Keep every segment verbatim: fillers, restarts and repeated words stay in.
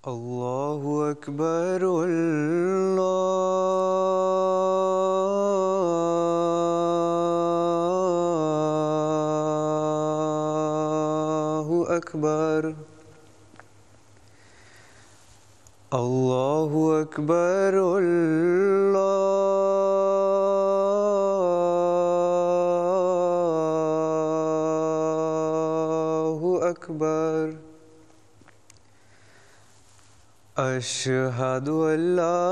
اللہ اکبر اللہ اکبر اللہ اکبر اللہ اکبر اشہد ان لا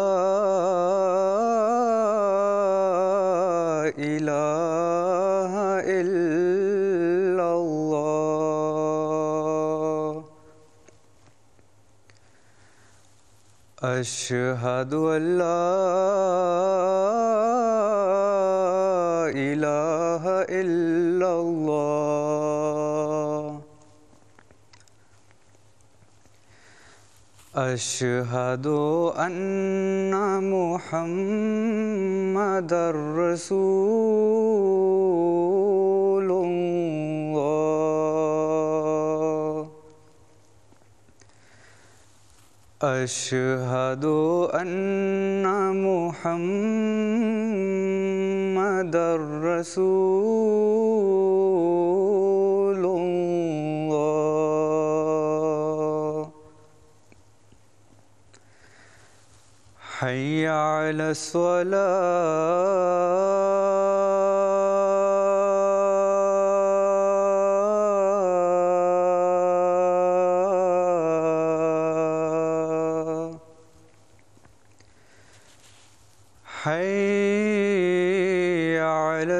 الہ الا اللہ اشہد ان لا الہ الا اللہ اشہد ان محمد رسول اللہ اشہد ان محمد رسول اللہ حی علی الصلاۃ حی علی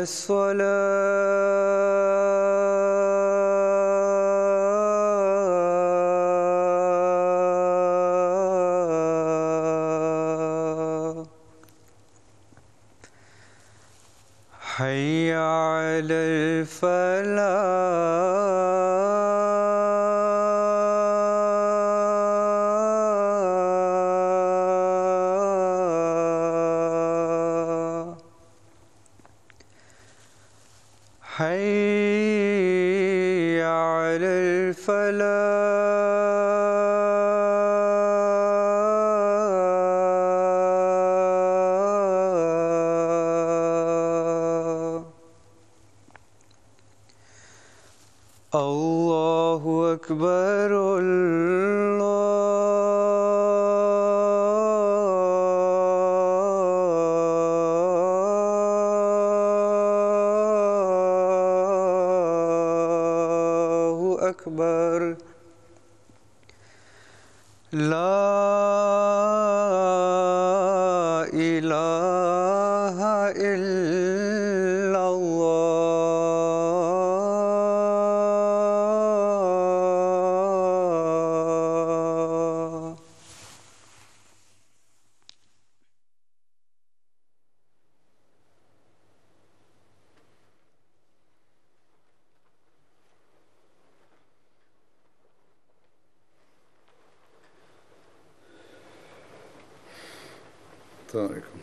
الصلاۃ حی علی الفلاح حی علی الفلاح اللہ اکبر اللہ اکبر لا الہ الا اللہ السلام علیکم.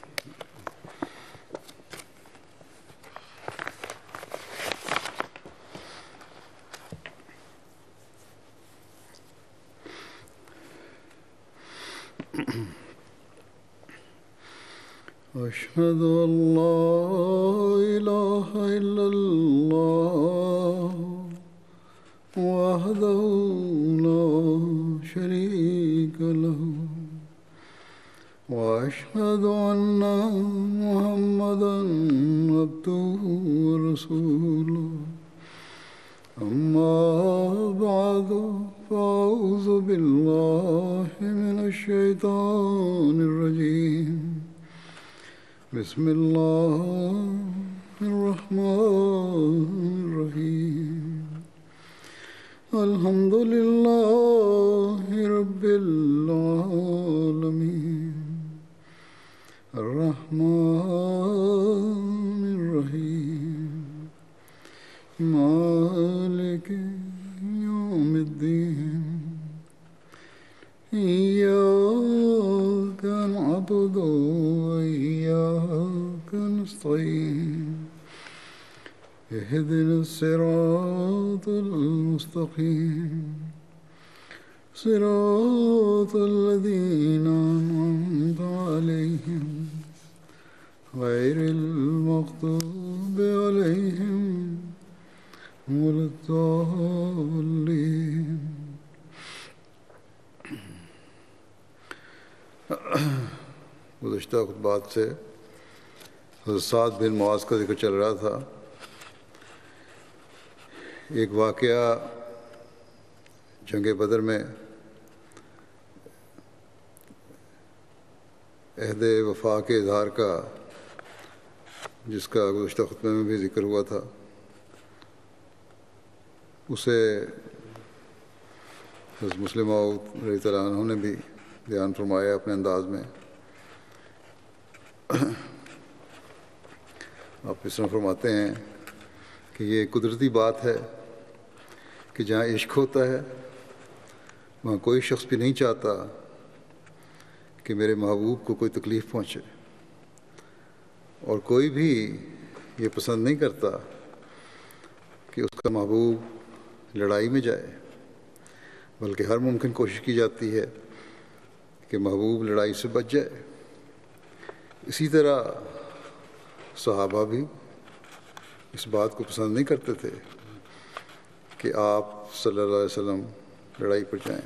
أشهد أن لا إله إلا الله وحده لا شريك له وأشهد أن محمدا عبده ورسوله أما بعد فأعوذ بالله من الشيطان الرجيم بسم الله الرحمن الرحيم الحمد لله رب العالمين الرحمن الرحيم مالك يوم الدين إياك نعبد وإياك نستعين اهدنا الصراط المستقيم صراط الذين أنعمت عليهم غير المغضوب عليهم ولا الضالين. گزشتہ خطبات سے حضرت سعد بن معاذ کا ذکر چل رہا تھا. ایک واقعہ جنگ بدر میں عہد وفا کے اظہار کا، جس کا گزشتہ خطبے میں بھی ذکر ہوا تھا، اسے حضرت مسلم موعود رضی اللہ عنہ نے بھی بیان فرمایا اپنے انداز میں. آپ اس طرح فرماتے ہیں کہ یہ قدرتی بات ہے کہ جہاں عشق ہوتا ہے وہاں کوئی شخص بھی نہیں چاہتا کہ میرے محبوب کو کوئی تکلیف پہنچے، اور کوئی بھی یہ پسند نہیں کرتا کہ اس کا محبوب لڑائی میں جائے، بلکہ ہر ممکن کوشش کی جاتی ہے کہ محبوب لڑائی سے بچ جائے. اسی طرح صحابہ بھی اس بات کو پسند نہیں کرتے تھے کہ آپ صلی اللہ علیہ وسلم لڑائی پر جائیں.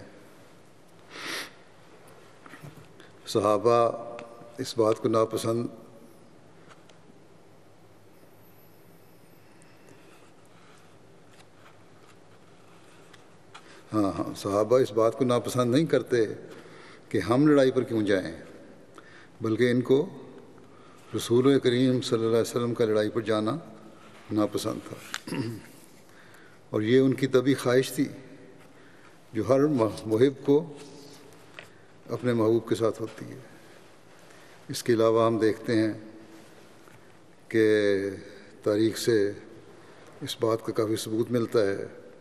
صحابہ اس بات کو ناپسند ہاں ہاں صحابہ اس بات کو ناپسند نہیں کرتے کہ ہم لڑائی پر کیوں جائیں، بلکہ ان کو رسول کریم صلی اللہ علیہ وسلم کا لڑائی پر جانا ناپسند تھا. اور یہ ان کی طبعی خواہش تھی جو ہر محب کو اپنے محبوب کے ساتھ ہوتی ہے. اس کے علاوہ ہم دیکھتے ہیں کہ تاریخ سے اس بات کا کافی ثبوت ملتا ہے.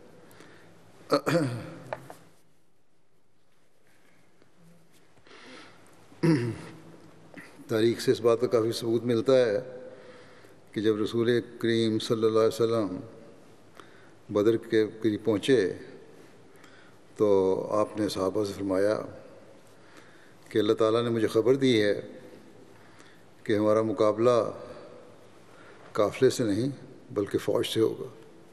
تاریخ سے اس بات کا کافی ثبوت ملتا ہے کہ جب رسول کریم صلی اللہ علیہ وسلم بدر کے قریب پہنچے تو آپ نے صحابہ سے فرمایا کہ اللہ تعالیٰ نے مجھے خبر دی ہے کہ ہمارا مقابلہ قافلے سے نہیں بلکہ فوج سے ہوگا.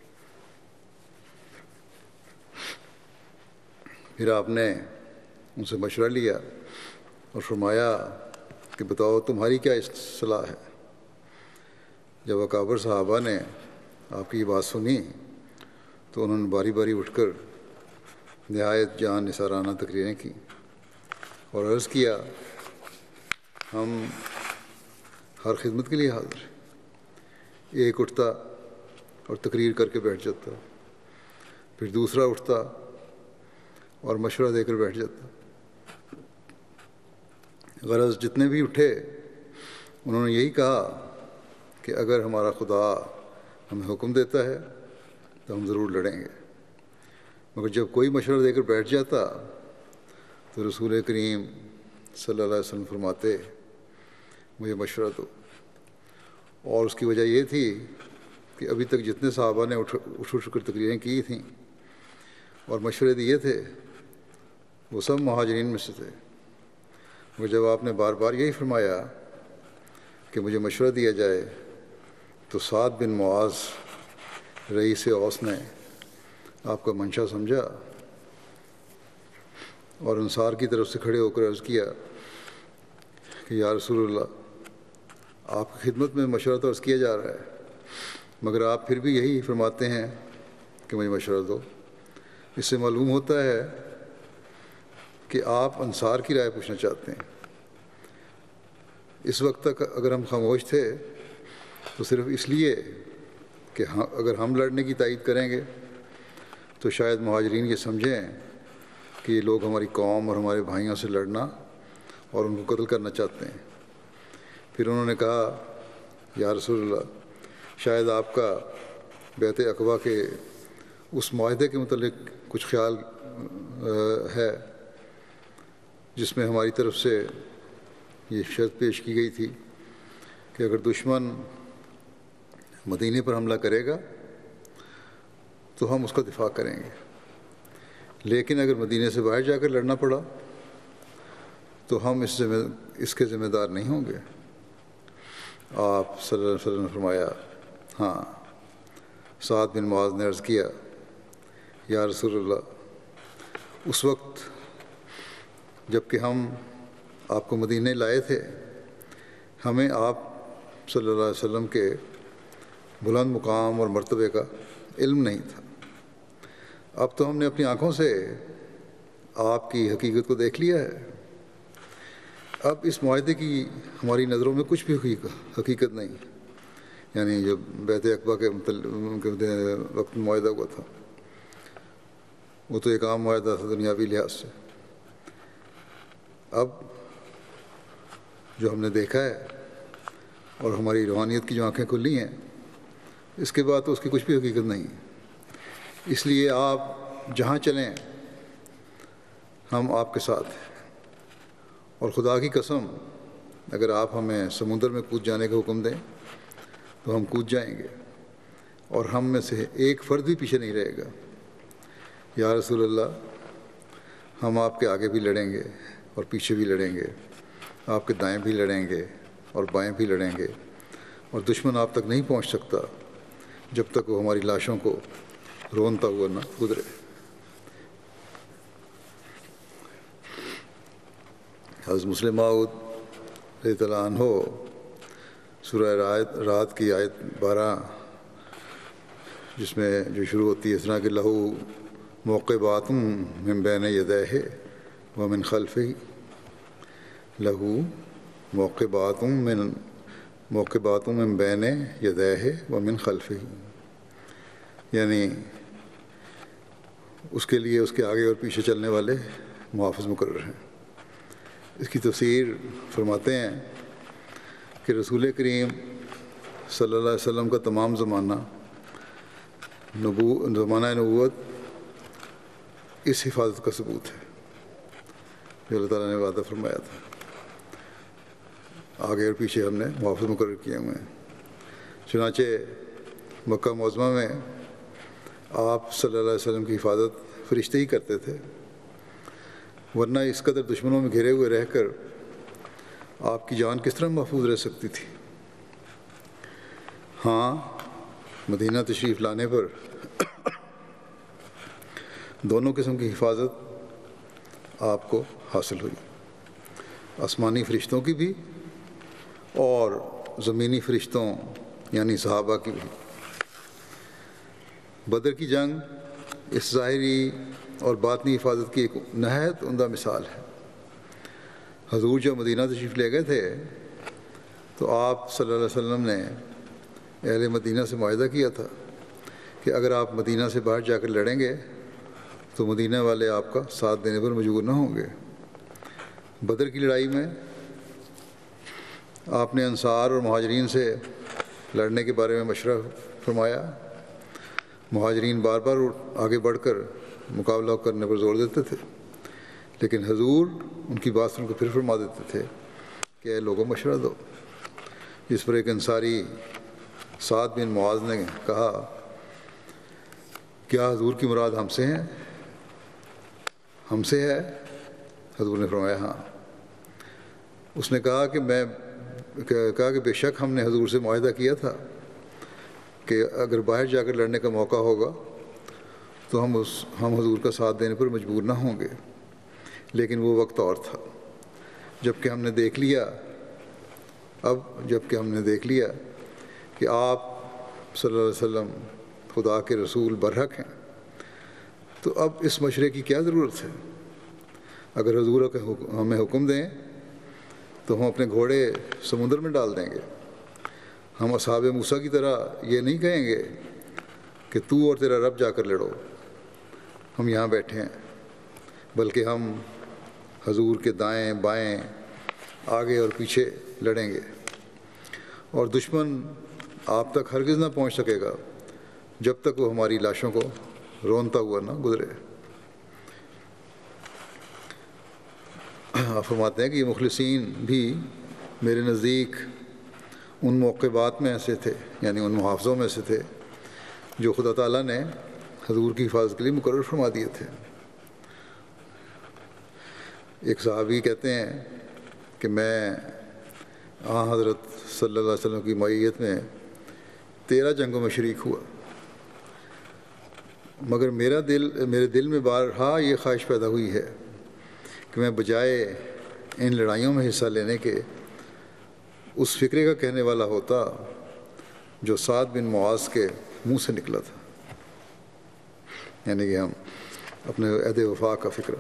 پھر آپ نے ان سے مشورہ لیا اور فرمایا کہ بتاؤ تمہاری کیا صلاح ہے. جب اکابر صحابہ نے آپ کی یہ بات سنی تو انہوں نے باری باری اٹھ کر نہایت جان نثارانہ تقریریں کی اور عرض کیا ہم ہر خدمت کے لیے حاضر ہیں. ایک اٹھتا اور تقریر کر کے بیٹھ جاتا، پھر دوسرا اٹھتا اور مشورہ دے کر بیٹھ جاتا. غرض جتنے بھی اٹھے انہوں نے یہی کہا کہ اگر ہمارا خدا ہمیں حکم دیتا ہے تو ہم ضرور لڑیں گے. مگر جب کوئی مشورہ دے کر بیٹھ جاتا تو رسول کریم صلی اللہ علیہ وسلم فرماتے مجھے مشورہ دو. اور اس کی وجہ یہ تھی کہ ابھی تک جتنے صحابہ نے اٹھ اٹھ اٹھ کر تقریریں کی تھیں اور مشورے دیے تھے وہ سب مہاجرین میں سے تھے. مگر جب آپ نے بار بار یہی فرمایا کہ مجھے مشورہ دیا جائے تو سعد بن معاذ رئیس اوس نے آپ کا منشا سمجھا اور انصار کی طرف سے کھڑے ہو کر عرض کیا کہ یا رسول اللہ آپ کی خدمت میں مشورہ تو عرض کیا جا رہا ہے مگر آپ پھر بھی یہی فرماتے ہیں کہ مجھے مشورہ دو. اس سے معلوم ہوتا ہے کہ آپ انصار کی رائے پوچھنا چاہتے ہیں. اس وقت تک اگر ہم خاموش تھے تو صرف اس لیے کہ ہاں اگر ہم لڑنے کی تائید کریں گے تو شاید مہاجرین یہ سمجھیں کہ یہ لوگ ہماری قوم اور ہمارے بھائیوں سے لڑنا اور ان کو قتل کرنا چاہتے ہیں. پھر انہوں نے کہا یا رسول اللہ شاید آپ کا بیعت عقبہ کے اس معاہدے کے متعلق کچھ خیال ہے جس میں ہماری طرف سے یہ شرط پیش کی گئی تھی کہ اگر دشمن مدینے پر حملہ کرے گا تو ہم اس کا دفاع کریں گے. لیکن اگر مدینے سے باہر جا کر لڑنا پڑا تو ہم اس ذمہ اس کے ذمہ دار نہیں ہوں گے۔ آپ صلی اللہ علیہ وسلم نے فرمایا، ہاں۔ سعد بن معاذ نے عرض کیا، یا رسول اللہ، اس وقت جب کہ ہم آپ کو مدینے لائے تھے ہمیں آپ صلی اللہ علیہ وسلم کے بلند مقام اور مرتبے کا علم نہیں تھا۔ اب تو ہم نے اپنی آنکھوں سے آپ کی حقیقت کو دیکھ لیا ہے۔ اب اس معاہدے کی ہماری نظروں میں کچھ بھی حقیقت حقیقت نہیں، یعنی جو بیعت عقبہ کے وقت معاہدہ ہوا تھا وہ تو ایک عام معاہدہ تھا دنیاوی لحاظ سے۔ اب جو ہم نے دیکھا ہے اور ہماری روحانیت کی جو آنکھیں کھلی ہیں، اس کے بعد تو اس کی کچھ بھی حقیقت نہیں ہے۔ اس لیے آپ جہاں چلیں ہم آپ کے ساتھ ہیں، اور خدا کی قسم اگر آپ ہمیں سمندر میں کود جانے کا حکم دیں تو ہم کود جائیں گے، اور ہم میں سے ایک فرد بھی پیچھے نہیں رہے گا۔ یا رسول اللہ، ہم آپ کے آگے بھی لڑیں گے اور پیچھے بھی لڑیں گے، آپ کے دائیں بھی لڑیں گے اور بائیں بھی لڑیں گے، اور دشمن آپ تک نہیں پہنچ سکتا جب تک وہ ہماری لاشوں کو رونتا ہوا نہ گزرے۔ حضرت مسلم موعود رضی اللہ عنہ سورہ رات کی آیت بارہ، جس میں جو شروع ہوتی ہے اس طرح کہ لہو موقبات من بین یدیہ ومن خلفہ، لہو موقبات من موقبات من بین یدیہ ومن خلفہ، یعنی اس کے لیے اس کے آگے اور پیچھے چلنے والے محافظ مقرر ہیں۔ اس کی تفسیر فرماتے ہیں کہ رسول کریم صلی اللہ علیہ وسلم کا تمام زمانہ نبو زمانہ نبوت اس حفاظت کا ثبوت ہے جو اللہ تعالیٰ نے وعدہ فرمایا تھا۔ آگے اور پیچھے ہم نے محافظ مقرر کیے ہوئے ہیں۔ چنانچہ مکہ معظمہ میں آپ صلی اللہ علیہ وسلم کی حفاظت فرشتے ہی کرتے تھے، ورنہ اس قدر دشمنوں میں گھرے ہوئے رہ کر آپ کی جان کس طرح محفوظ رہ سکتی تھی۔ ہاں، مدینہ تشریف لانے پر دونوں قسم کی حفاظت آپ کو حاصل ہوئی، آسمانی فرشتوں کی بھی اور زمینی فرشتوں یعنی صحابہ کی بھی۔ بدر کی جنگ اس ظاہری اور باطنی حفاظت کی ایک نہایت عمدہ مثال ہے۔ حضور جو مدینہ تشریف لے گئے تھے تو آپ صلی اللہ علیہ وسلم نے اہل مدینہ سے معاہدہ کیا تھا کہ اگر آپ مدینہ سے باہر جا کر لڑیں گے تو مدینہ والے آپ کا ساتھ دینے پر مجبور نہ ہوں گے۔ بدر کی لڑائی میں آپ نے انصار اور مہاجرین سے لڑنے کے بارے میں مشورہ فرمایا۔ مہاجرین بار بار آگے بڑھ کر مقابلہ کرنے پر زور دیتے تھے، لیکن حضور ان کی بات سن کو پھر فرما دیتے تھے کہ اے لوگوں مشورہ دو۔ جس پر ایک انصاری سعد بن معاذ نے کہا، کیا حضور کی مراد ہم سے ہیں ہم سے ہے؟ حضور نے فرمایا ہاں۔ اس نے کہا کہ میں کہا کہ بے شک ہم نے حضور سے معاہدہ کیا تھا کہ اگر باہر جا کر لڑنے کا موقع ہوگا تو ہم اس ہم حضور کا ساتھ دینے پر مجبور نہ ہوں گے، لیکن وہ وقت اور تھا جب کہ ہم نے دیکھ لیا اب جب کہ ہم نے دیکھ لیا کہ آپ صلی اللہ علیہ وسلم خدا کے رسول برحق ہیں، تو اب اس مشورے کی کیا ضرورت ہے؟ اگر حضور ہمیں حکم دیں تو ہم اپنے گھوڑے سمندر میں ڈال دیں گے۔ ہم اصحاب موسیٰ کی طرح یہ نہیں کہیں گے کہ تو اور تیرا رب جا کر لڑو، ہم یہاں بیٹھے ہیں، بلکہ ہم حضور کے دائیں بائیں آگے اور پیچھے لڑیں گے، اور دشمن آپ تک ہرگز نہ پہنچ سکے گا جب تک وہ ہماری لاشوں کو رونتا ہوا نہ گزرے۔ آپ فرماتے ہیں کہ یہ مخلصین بھی میرے نزدیک ان موقبات میں ایسے تھے، یعنی ان محافظوں میں سے تھے جو خدا تعالیٰ نے حضور کی حفاظت کے لیے مقرر فرما دیے تھے۔ ایک صحابی کہتے ہیں کہ میں آن حضرت صلی اللہ علیہ وسلم کی معیت میں تیرہ جنگوں میں شریک ہوا، مگر میرا دل میرے دل میں بارہا یہ خواہش پیدا ہوئی ہے کہ میں بجائے ان لڑائیوں میں حصہ لینے کے اس فکرے کا کہنے والا ہوتا جو سعد بن معاذ کے منہ سے نکلا تھا، یعنی کہ ہم اپنے عہد وفا کا فکر۔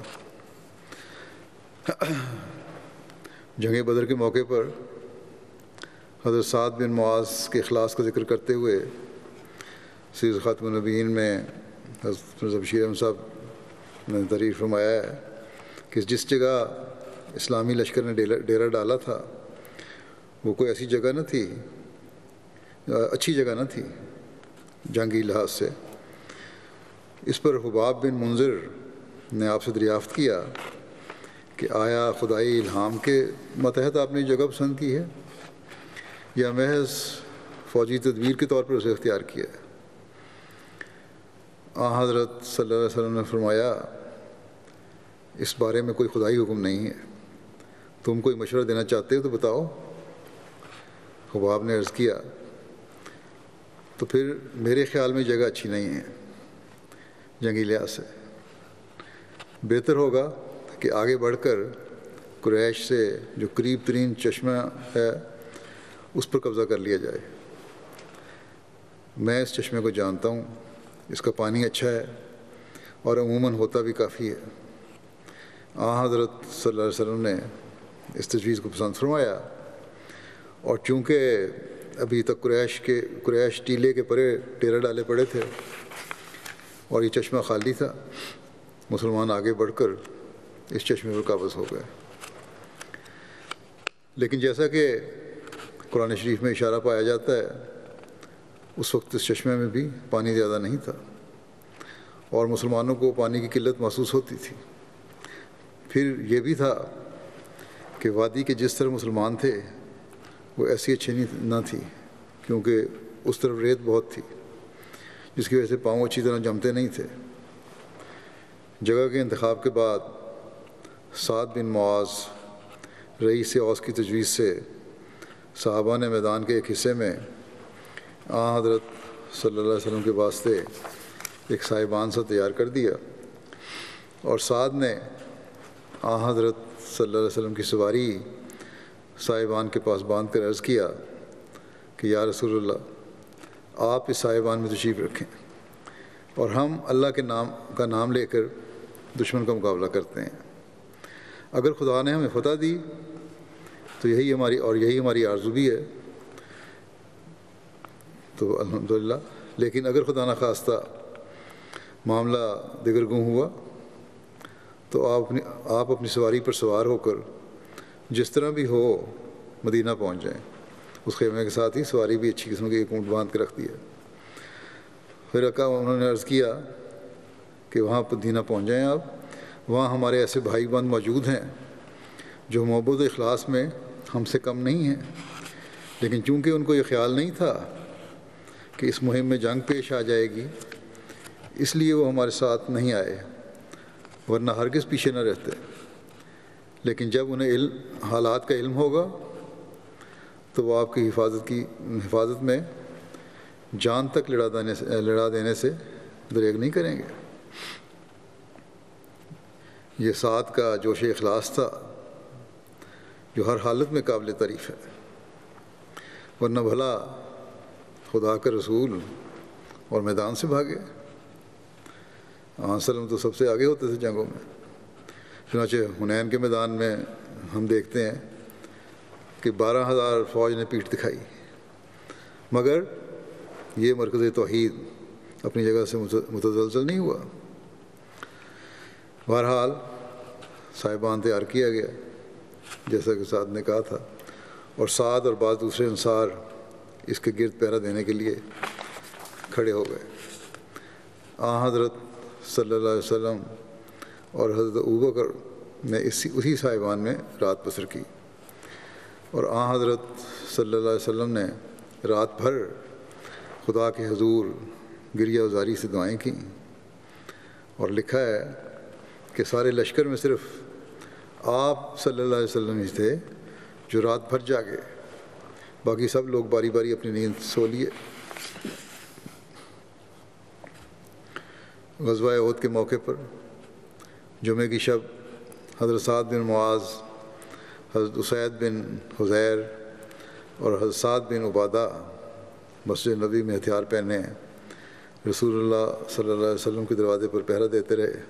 جنگ بدر کے موقع پر حضرت سعد بن معاذ کے اخلاص کا ذکر کرتے ہوئے سیرت خاتم النبیین میں حضرت بشیر احمد صاحب نے تعریف فرمایا ہے کہ جس جگہ اسلامی لشکر نے ڈیرا ڈالا تھا وہ کوئی ایسی جگہ نہ تھی، اچھی جگہ نہ تھی جنگی لحاظ سے۔ اس پر حباب بن منذر نے آپ سے دریافت کیا کہ آیا خدائی الہام کے ماتحت آپ نے یہ جگہ پسند کی ہے یا محض فوجی تدبیر کے طور پر اسے اختیار کیا ہے؟ آن حضرت صلی اللہ علیہ وسلم نے فرمایا اس بارے میں کوئی خدائی حکم نہیں ہے، تم کوئی مشورہ دینا چاہتے ہو تو بتاؤ۔ حباب نے عرض کیا تو پھر میرے خیال میں جگہ اچھی نہیں ہے جنگی لحاظ سے، بہتر ہوگا کہ آگے بڑھ کر قریش سے جو قریب ترین چشمہ ہے اس پر قبضہ کر لیا جائے۔ میں اس چشمے کو جانتا ہوں، اس کا پانی اچھا ہے اور عموماً ہوتا بھی کافی ہے۔ آن حضرت صلی اللہ علیہ وسلم نے اس تجویز کو پسند فرمایا، اور چونکہ ابھی تک قریش کے قریش ٹیلے کے پرے ڈیرا ڈالے پڑے تھے اور یہ چشمہ خالی تھا، مسلمان آگے بڑھ کر اس چشمے پر قابض ہو گئے۔ لیکن جیسا کہ قرآن شریف میں اشارہ پایا جاتا ہے اس وقت اس چشمے میں بھی پانی زیادہ نہیں تھا اور مسلمانوں کو پانی کی قلت محسوس ہوتی تھی۔ پھر یہ بھی تھا کہ وادی کے جس طرح مسلمان تھے وہ ایسی اچھی نہ تھی، کیونکہ اس طرف ریت بہت تھی جس کی وجہ سے پاؤں اچھی طرح جمتے نہیں تھے۔ جگہ کے انتخاب کے بعد سعد بن معاذ رئیس اوس کی تجویز سے صحابہ نے میدان کے ایک حصے میں آن حضرت صلی اللہ علیہ وسلم کے واسطے ایک صاحبان سا تیار کر دیا، اور سعد نے آن حضرت صلی اللہ علیہ وسلم کی سواری صاحبان کے پاس باندھ کر عرض کیا کہ یا رسول اللہ آپ اس صاحبان میں تشریف رکھیں اور ہم اللہ کے نام کا نام لے کر دشمن کا مقابلہ کرتے ہیں۔ اگر خدا نے ہمیں فتح دی تو یہی ہماری اور یہی ہماری آرزو بھی ہے تو الحمدللہ، لیکن اگر خدا نہ خواستہ معاملہ دگرگوں ہوا تو آپ اپنی آپ اپنی سواری پر سوار ہو کر جس طرح بھی ہو مدینہ پہنچ جائیں۔ اس خیمے کے ساتھ ہی سواری بھی اچھی قسم کی ایک اونٹ باندھ کے رکھ دیا۔ پھر اکا انہوں نے عرض کیا کہ وہاں مدینہ پہنچ جائیں آپ، وہاں ہمارے ایسے بھائی بند موجود ہیں جو محبت و اخلاص میں ہم سے کم نہیں ہیں، لیکن چونکہ ان کو یہ خیال نہیں تھا کہ اس مہم میں جنگ پیش آ جائے گی اس لیے وہ ہمارے ساتھ نہیں آئے، ورنہ ہرگز پیچھے نہ رہتے۔ لیکن جب انہیں علم حالات کا علم ہوگا تو وہ آپ کی حفاظت کی حفاظت میں جان تک لڑا دینے سے لڑا دینے سے دریغ نہیں کریں گے۔ یہ سعد کا جوش اخلاص تھا جو ہر حالت میں قابل تعریف ہے، ورنہ بھلا خدا کا رسول اور میدان سے بھاگے۔ آن سلم تو سب سے آگے ہوتے تھے جنگوں میں، چنانچہ حنین کے میدان میں ہم دیکھتے ہیں کہ بارہ ہزار فوج نے پیٹھ دکھائی، مگر یہ مرکز توحید اپنی جگہ سے متزلزل نہیں ہوا۔ بہرحال صاحبان تیار کیا گیا جیسا کہ سعد نے کہا تھا، اور سعد اور بعض دوسرے انصار اس کے گرد پہرا دینے کے لیے کھڑے ہو گئے۔ آن حضرت صلی اللہ علیہ وسلم اور حضرت ابوبکر نے اسی اسی صاحبان میں رات بسر کی، اور آن حضرت صلی اللہ علیہ وسلم نے رات بھر خدا کے حضور گریہ وزاری سے دعائیں کیں، اور لکھا ہے کہ سارے لشکر میں صرف آپ صلی اللہ علیہ وسلم ہی تھے جو رات بھر جاگے، باقی سب لوگ باری باری اپنی نیند سو لیے۔ غزوہ احد کے موقع پر جمعے کی شب حضرت سعد بن معاذ، حضرت اسید بن حذیر اور حضرت سعد بن عبادہ مسجد نبی میں ہتھیار پہنے رسول اللہ صلی اللہ علیہ وسلم کے دروازے پر پہرا دیتے رہے۔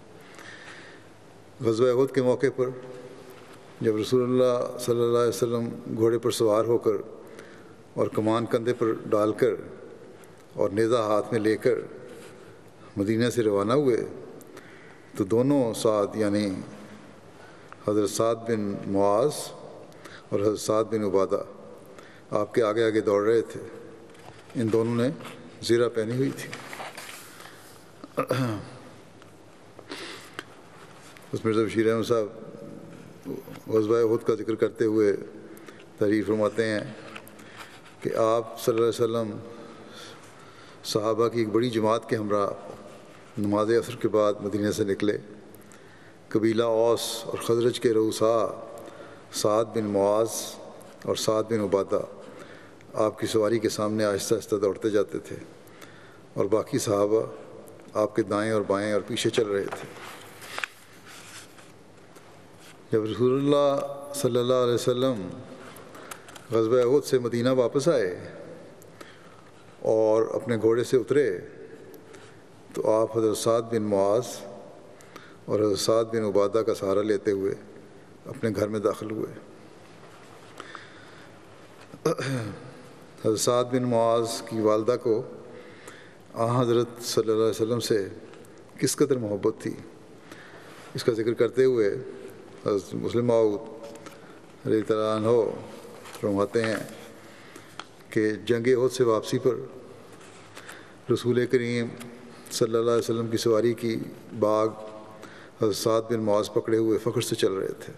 غزوہ احد کے موقع پر جب رسول اللہ صلی اللہ علیہ وسلم گھوڑے پر سوار ہو کر اور کمان کندھے پر ڈال کر اور نیزہ ہاتھ میں لے کر مدینہ سے روانہ ہوئے تو دونوں سعد یعنی حضرت سعد بن معاذ اور حضرت سعد بن عبادہ آپ کے آگے آگے دوڑ رہے تھے۔ ان دونوں نے زیرہ پہنی ہوئی تھی۔ اس مرزا بشیر احمد صاحب غزوہ احد کا ذکر کرتے ہوئے تعریف فرماتے ہیں کہ آپ صلی اللہ علیہ وسلم صحابہ کی ایک بڑی جماعت کے ہمراہ نماز عصر کے بعد مدینہ سے نکلے۔ قبیلہ اوس اور خزرج کے رؤسا سعد بن معاذ اور سعد بن عبادہ آپ کی سواری کے سامنے آہستہ آہستہ دوڑتے جاتے تھے اور باقی صحابہ آپ کے دائیں اور بائیں اور پیچھے چل رہے تھے۔ جب رسول اللہ صلی اللہ علیہ وسلم غزوہ احد سے مدینہ واپس آئے اور اپنے گھوڑے سے اترے تو آپ حضرت سعد بن معاذ اور حضرت سعد بن عبادہ کا سہارا لیتے ہوئے اپنے گھر میں داخل ہوئے۔ حضرت سعد بن معاذ کی والدہ کو آن حضرت صلی اللہ علیہ وسلم سے کس قدر محبت تھی، اس کا ذکر کرتے ہوئے حضرت مسلم موعود رضی اللہ عنہ فرماتے ہیں کہ جنگ احد سے واپسی پر رسول کریم صلی اللہ علیہ وسلم کی سواری کی باغ حضرت سعد بن معاذ پکڑے ہوئے فخر سے چل رہے تھے۔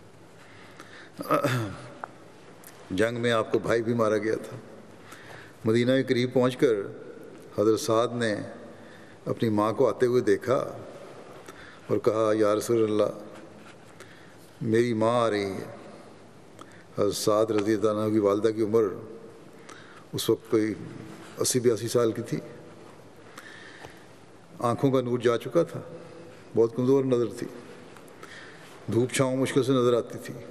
جنگ میں آپ کو بھائی بھی مارا گیا تھا۔ مدینہ کے قریب پہنچ کر حضرت سعد نے اپنی ماں کو آتے ہوئے دیکھا اور کہا یا رسول اللہ میری ماں آ رہی ہے۔ حضرت سعد رضی اللہ عنہ کی والدہ کی عمر اس وقت کوئی اسی بیاسی سال کی تھی، آنکھوں کا نور جا چکا تھا، بہت کمزور نظر تھی، دھوپ چھاؤں مشکل سے نظر آتی تھی۔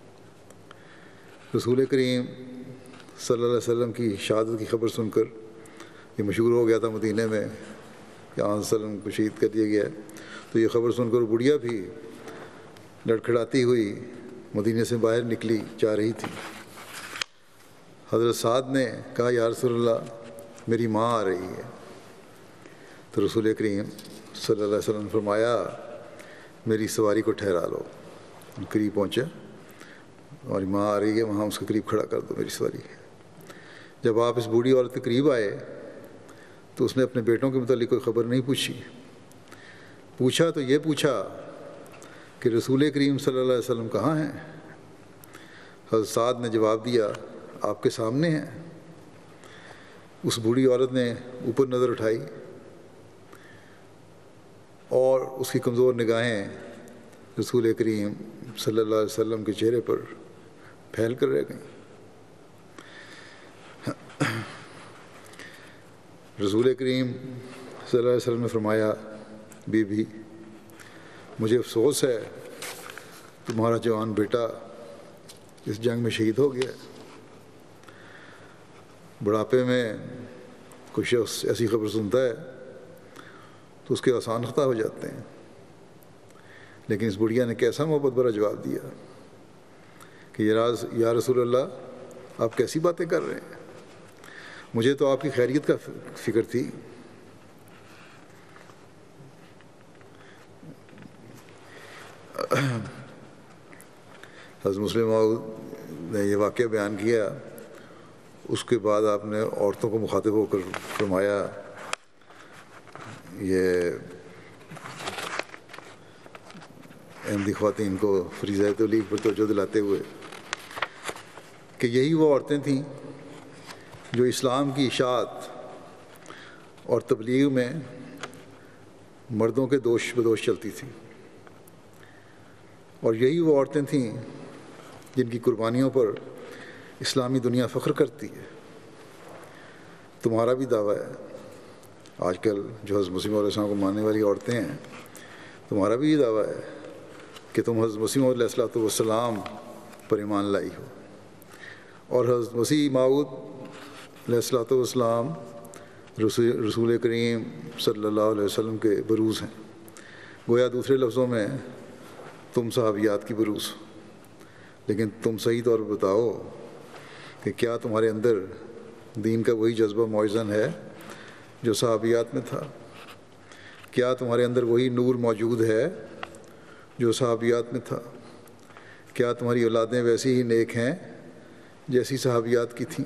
رسول کریم صلی اللہ علیہ وسلم کی شہادت کی خبر سن کر یہ مشہور ہو گیا تھا مدینہ میں کہ آن وسلم کو شہید کر دیا گیا ہے، تو یہ خبر سن کر بڑھیا بھی لڑکھڑاتی ہوئی مدینہ سے باہر نکلی جا رہی تھی۔ حضرت سعد نے کہا یا رسول اللہ میری ماں آ رہی ہے، تو رسول کریم صلی اللہ علیہ وسلم نے فرمایا میری سواری کو ٹھہرا لو۔ قریب پہنچا، ہماری ماں آ رہی ہے، وہاں اس کے قریب کھڑا کر دو میری سواری۔ جب آپ اس بوڑھی عورت کے قریب آئے تو اس نے اپنے بیٹوں کے متعلق کوئی خبر نہیں پوچھی، پوچھا تو یہ پوچھا کہ رسول کریم صلی اللہ علیہ وسلم کہاں ہیں؟ حضرت سعد نے جواب دیا آپ کے سامنے ہیں۔ اس بوڑھی عورت نے اوپر نظر اٹھائی اور اس کی کمزور نگاہیں رسول کریم صلی اللہ علیہ وسلم کے چہرے پر پھیل کر رہ گئیں۔ رسول کریم صلی اللہ علیہ وسلم نے فرمایا بی بی مجھے افسوس ہے تمہارا جوان بیٹا اس جنگ میں شہید ہو گیا۔ بڑھاپے میں کوئی شخص ایسی خبر سنتا ہے تو اس کے آسان خطا ہو جاتے ہیں، لیکن اس بڑھیا نے کیسا محبت بھرا جواب دیا کہ یا رسول اللہ آپ کیسی باتیں کر رہے ہیں، مجھے تو آپ کی خیریت کا فکر تھی۔ حضرت مسلم موعود نے یہ واقعہ بیان کیا، اس کے بعد آپ نے عورتوں کو مخاطب ہو کر فرمایا یہ احمدی خواتین کو فریضہ تبلیغ پر توجہ دلاتے ہوئے کہ یہی وہ عورتیں تھیں جو اسلام کی اشاعت اور تبلیغ میں مردوں کے دوش بدوش چلتی تھیں۔ اور یہی وہ عورتیں تھیں جن کی قربانیوں پر اسلامی دنیا فخر کرتی ہے۔ تمہارا بھی دعویٰ ہے، آج کل جو حضرت مسیح علیہ السلام کو ماننے والی عورتیں ہیں، تمہارا بھی یہ دعویٰ ہے کہ تم حضرت مسیح علیہ الصلوۃ والسلام پر ایمان لائی ہو، اور حضرت مسیح موعود علیہ الصلوۃ والسلام رسول رسول کریم صلی اللہ علیہ وسلم کے بروز ہیں۔ گویا دوسرے لفظوں میں تم صحابیات کی بروز ہو، لیکن تم صحیح طور پر بتاؤ کہ کیا تمہارے اندر دین کا وہی جذبہ موزن ہے جو صحابیات میں تھا؟ کیا تمہارے اندر وہی نور موجود ہے جو صحابیات میں تھا؟ کیا تمہاری اولادیں ویسی ہی نیک ہیں جیسی صحابیات کی تھیں؟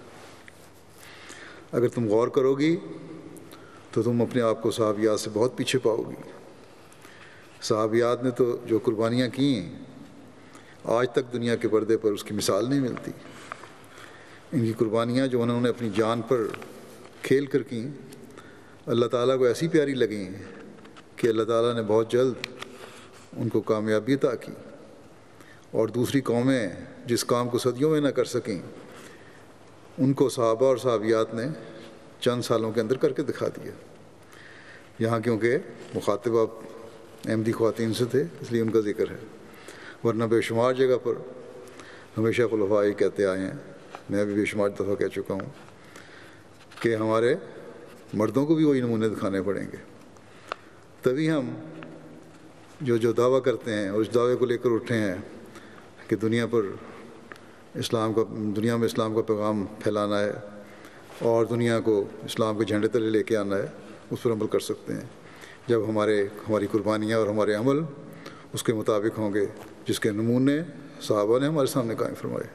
اگر تم غور کرو گی تو تم اپنے آپ کو صحابیات سے بہت پیچھے پاؤ گی۔ صحابیات نے تو جو قربانیاں کیں، آج تک دنیا کے پردے پر اس کی مثال نہیں ملتی۔ ان کی قربانیاں جو انہوں نے اپنی جان پر کھیل کر کیں، اللہ تعالیٰ کو ایسی پیاری لگیں کہ اللہ تعالیٰ نے بہت جلد ان کو کامیابی عطا کی، اور دوسری قومیں جس کام کو صدیوں میں نہ کر سکیں، ان کو صحابہ اور صحابیات نے چند سالوں کے اندر کر کے دکھا دیا۔ یہاں کیونکہ مخاطب اب احمدی خواتین سے تھے، اس لیے ان کا ذکر ہے، ورنہ بے شمار جگہ پر ہمیشہ خلفاء یہ کہتے آئے ہیں، میں بھی بے شمار دفعہ کہہ چکا ہوں کہ ہمارے مردوں کو بھی وہی نمونے دکھانے پڑیں گے، تبھی ہم جو جو دعویٰ کرتے ہیں اور اس دعوے کو لے کر اٹھے ہیں کہ دنیا پر اسلام کا دنیا میں اسلام کا پیغام پھیلانا ہے اور دنیا کو اسلام کے جھنڈے تلے لے کے آنا ہے، اس پر عمل کر سکتے ہیں جب ہمارے ہماری قربانیاں اور ہمارے عمل اس کے مطابق ہوں گے جس کے نمونے صحابہ نے ہمارے سامنے قائم فرمائے۔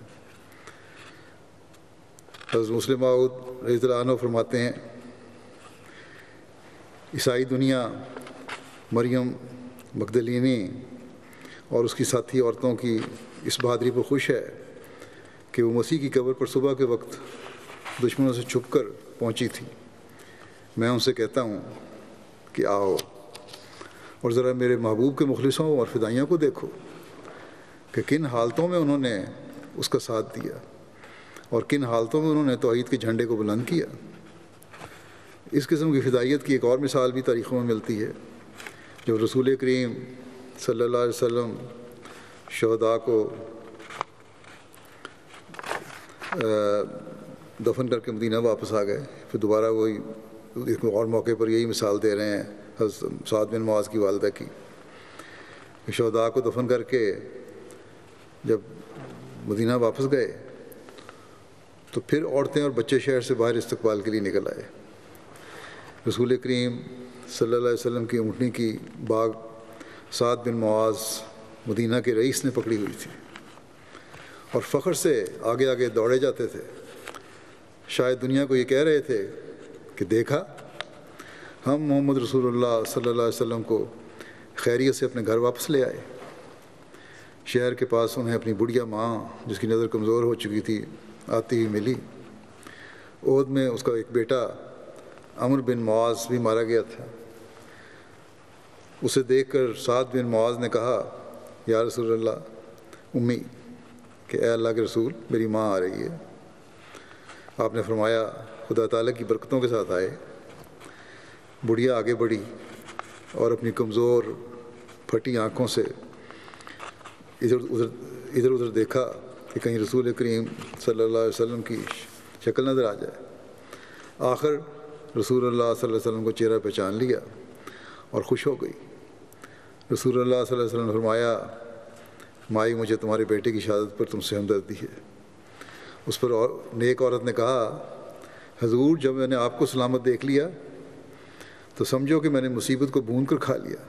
حضرت مسلم موعود رضی اللہ عنہ فرماتے ہیں، عیسائی دنیا مریم مگدلینی اور اس کی ساتھی عورتوں کی اس بہادری پر خوش ہے کہ وہ مسیح کی قبر پر صبح کے وقت دشمنوں سے چھپ کر پہنچی تھی۔ میں ان سے کہتا ہوں کہ آؤ اور ذرا میرے محبوب کے مخلصوں اور فدائیوں کو دیکھو کہ کن حالتوں میں انہوں نے اس کا ساتھ دیا اور کن حالتوں میں انہوں نے توحید کے جھنڈے کو بلند کیا۔ اس قسم کی فدائیت کی ایک اور مثال بھی تاریخوں میں ملتی ہے، جب رسول کریم صلی اللہ علیہ وسلم شہداء کو دفن کر کے مدینہ واپس آ گئے، پھر دوبارہ وہی ایک اور موقع پر یہی مثال دے رہے ہیں حضرت سعد بن معاذ کی والدہ کی، شہداء کو دفن کر کے جب مدینہ واپس گئے تو پھر عورتیں اور بچے شہر سے باہر استقبال کے لیے نکل آئے۔ رسول کریم صلی اللہ علیہ وسلم کی اونٹنی کی باغ سعد بن معاذ مدینہ کے رئیس نے پکڑی ہوئی تھی اور فخر سے آگے آگے دوڑے جاتے تھے، شاید دنیا کو یہ کہہ رہے تھے کہ دیکھا ہم محمد رسول اللہ صلی اللہ علیہ وسلم کو خیریت سے اپنے گھر واپس لے آئے۔ شہر کے پاس انہیں اپنی بڑھیا ماں جس کی نظر کمزور ہو چکی تھی آتی ہوئی ملی۔ عہد میں اس کا ایک بیٹا عمرو بن معاذ بھی مارا گیا تھا۔ اسے دیکھ کر سعد بن معاذ نے کہا، یا رسول اللہ امی، کہ اے اللہ کے رسول میری ماں آ رہی ہے۔ آپ نے فرمایا خدا تعالیٰ کی برکتوں کے ساتھ آئے۔ بڑھیا آگے بڑھی اور اپنی کمزور پھٹی آنکھوں سے ادھر ادھر ادھر ادھر دیکھا کہ کہیں رسول کریم صلی اللہ علیہ وسلم کی شکل نظر آ جائے۔ آخر رسول اللہ صلی اللہ علیہ وسلم کو چہرہ پہچان لیا اور خوش ہو گئی۔ رسول اللہ صلی اللہ علیہ وسلم نے فرمایا، مائی مجھے تمہارے بیٹے کی شہادت پر تم سے ہمدردی ہے۔ اس پر اور نیک عورت نے کہا، حضور جب میں نے آپ کو سلامت دیکھ لیا تو سمجھو کہ میں نے مصیبت کو بھون کر کھا لیا۔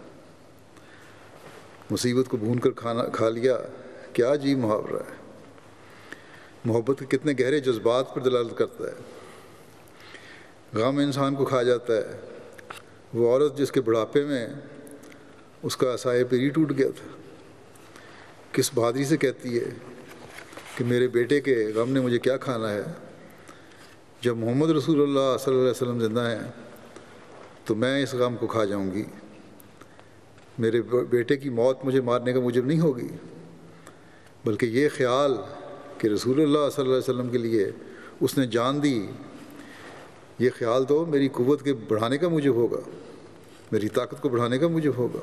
مصیبت کو بھون کر کھانا کھا لیا کیا عجیب محاورہ ہے، محبت کے کتنے گہرے جذبات پر دلالت کرتا ہے۔ غم انسان کو کھا جاتا ہے۔ وہ عورت جس کے بڑھاپے میں اس کا عصائے پیری ٹوٹ گیا تھا، کس بہادری سے کہتی ہے کہ میرے بیٹے کے غم نے مجھے کیا کھانا ہے، جب محمد رسول اللہ صلی اللہ علیہ وسلم زندہ ہیں تو میں اس غم کو کھا جاؤں گی۔ میرے بیٹے کی موت مجھے مارنے کا موجب نہیں ہوگی، بلکہ یہ خیال کہ رسول اللہ صلی اللہ علیہ وسلم کے لیے اس نے جان دی، یہ خیال تو میری قوت کے بڑھانے کا موجب ہوگا، میری طاقت کو بڑھانے کا موجب ہوگا۔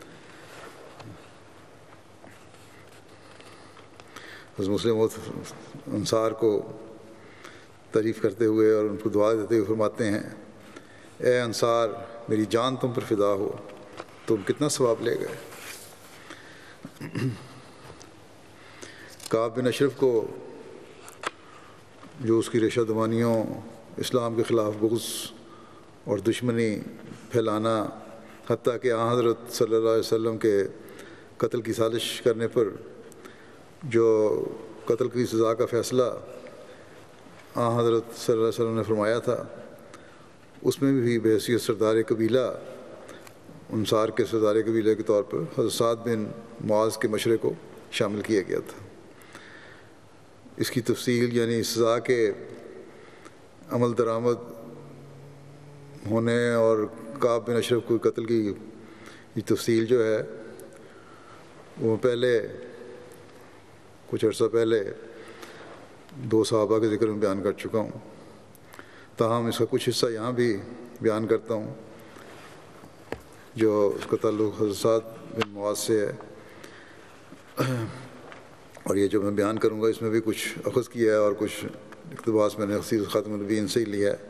حضرت مسلم انصار کو تعریف کرتے ہوئے اور ان کو دعا دیتے ہوئے فرماتے ہیں، اے انصار میری جان تم پر فدا ہو، تم کتنا ثواب لے گئے۔ کعب بن اشرف کو جو اس کی ریشہ دمانیوں، اسلام کے خلاف بغض اور دشمنی پھیلانا، حتیٰ کہ آن حضرت صلی اللہ علیہ وسلم کے قتل کی سازش کرنے پر جو قتل کی سزا کا فیصلہ آن حضرت صلی اللہ علیہ وسلم نے فرمایا تھا، اس میں بھی بحیثیت سردار قبیلہ، انصار کے سردار قبیلے کے طور پر حضرت سعد بن معاذ کے مشورے کو شامل کیا گیا تھا۔ اس کی تفصیل یعنی سزا کے عمل درآمد ہونے اور کعب بن اشرف کو قتل کی یہ تفصیل جو ہے وہ پہلے کچھ عرصہ پہلے دو صحابہ کے ذکر میں بیان کر چکا ہوں، تاہم اس کا کچھ حصہ یہاں بھی بیان کرتا ہوں جو اس کا تعلق حضرت سعد بن معاذ سے ہے، اور یہ جو میں بیان کروں گا اس میں بھی کچھ اخذ کیا ہے اور کچھ اقتباس میں نے خصیص خاتم النبیین سے ہی لیا ہے۔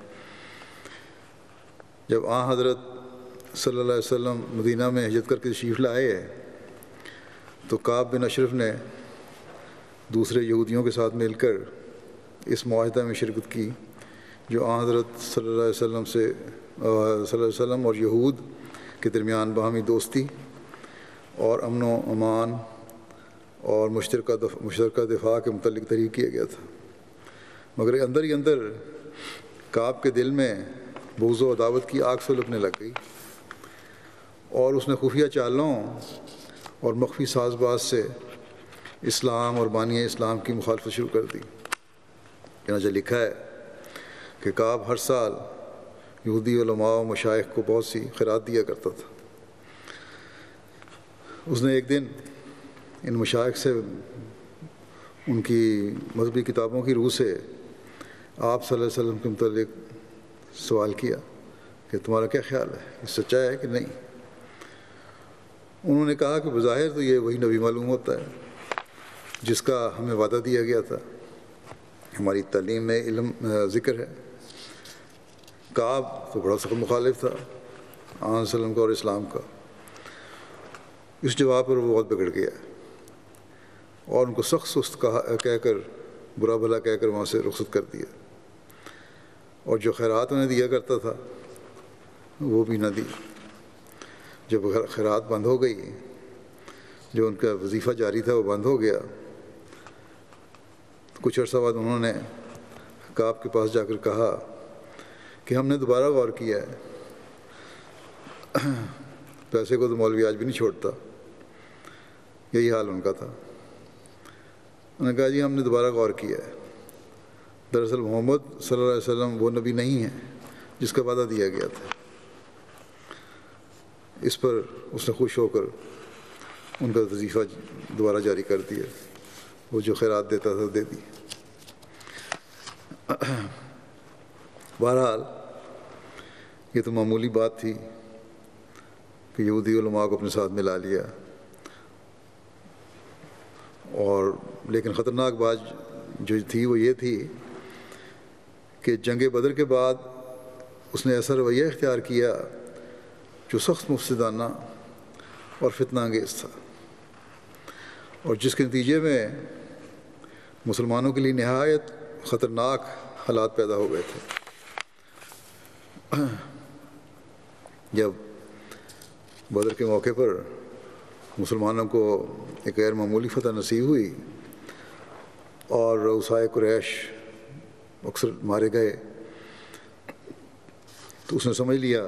جب آن حضرت صلی اللہ علیہ وسلم مدینہ میں ہجرت کر کے تشریف لائے تو کعب بن اشرف نے دوسرے یہودیوں کے ساتھ مل کر اس معاہدہ میں شرکت کی جو آن حضرت صلی اللہ علیہ وسلم سے صلی اللہ علیہ وسلم اور یہود کے درمیان باہمی دوستی اور امن و امان اور مشترکہ دف مشترکہ دفاع کے متعلق تحریر کیا گیا تھا، مگر اندر ہی اندر کعب کے دل میں بغض و عداوت کی آگ سلگنے لگ گئی اور اس نے خفیہ چالوں اور مخفی ساز باز سے اسلام اور بانی اسلام کی مخالفت شروع کر دی۔ چنانچہ لکھا ہے کہ کعب ہر سال یہودی علماء و مشائخ کو بہت سی خیرات دیا کرتا تھا۔ اس نے ایک دن ان مشائخ سے ان کی مذہبی کتابوں کی روح سے آپ صلی اللہ علیہ وسلم کے متعلق سوال کیا کہ تمہارا کیا خیال ہے، یہ سچا ہے کہ نہیں؟ انہوں نے کہا کہ بظاہر تو یہ وہی نبی معلوم ہوتا ہے جس کا ہمیں وعدہ دیا گیا تھا، ہماری تعلیم میں علم ذکر ہے۔ کعب تو بڑا سخت مخالف تھا آن وسلم کا اور اسلام کا۔ اس جواب پر وہ بہت بگڑ گیا اور ان کو سخت سست کہا کہہ کر برا بھلا کہہ کر وہاں سے رخصت کر دیا، اور جو خیرات انہیں دیا کرتا تھا وہ بھی نہ دی۔ جب خیرات بند ہو گئی، جو ان کا وظیفہ جاری تھا وہ بند ہو گیا، کچھ عرصہ بعد انہوں نے کعب کے پاس جا کر کہا کہ ہم نے دوبارہ غور کیا ہے، پیسے کو تو مولوی آج بھی نہیں چھوڑتا، یہی حال ان کا تھا۔ انہوں نے کہا جی ہم نے دوبارہ غور کیا ہے، دراصل محمد صلی اللہ علیہ وسلم وہ نبی نہیں ہے جس کا وعدہ دیا گیا تھا۔ اس پر اس نے خوش ہو کر ان کا وظیفہ دوبارہ جاری کر دیا، وہ جو خیرات دیتا تھا دے دی۔ بہرحال یہ تو معمولی بات تھی کہ یہودی علماء کو اپنے ساتھ ملا لیا، اور لیکن خطرناک بات جو تھی وہ یہ تھی کہ جنگ بدر کے بعد اس نے ایسا رویہ اختیار کیا جو سخت مفسدانہ اور فتنہ انگیز تھا، اور جس کے نتیجے میں مسلمانوں کے لیے نہایت خطرناک حالات پیدا ہو گئے تھے۔ جب بدر کے موقع پر مسلمانوں کو ایک غیر معمولی فتح نصیب ہوئی اور رؤسائے قریش اکثر مارے گئے، تو اس نے سمجھ لیا،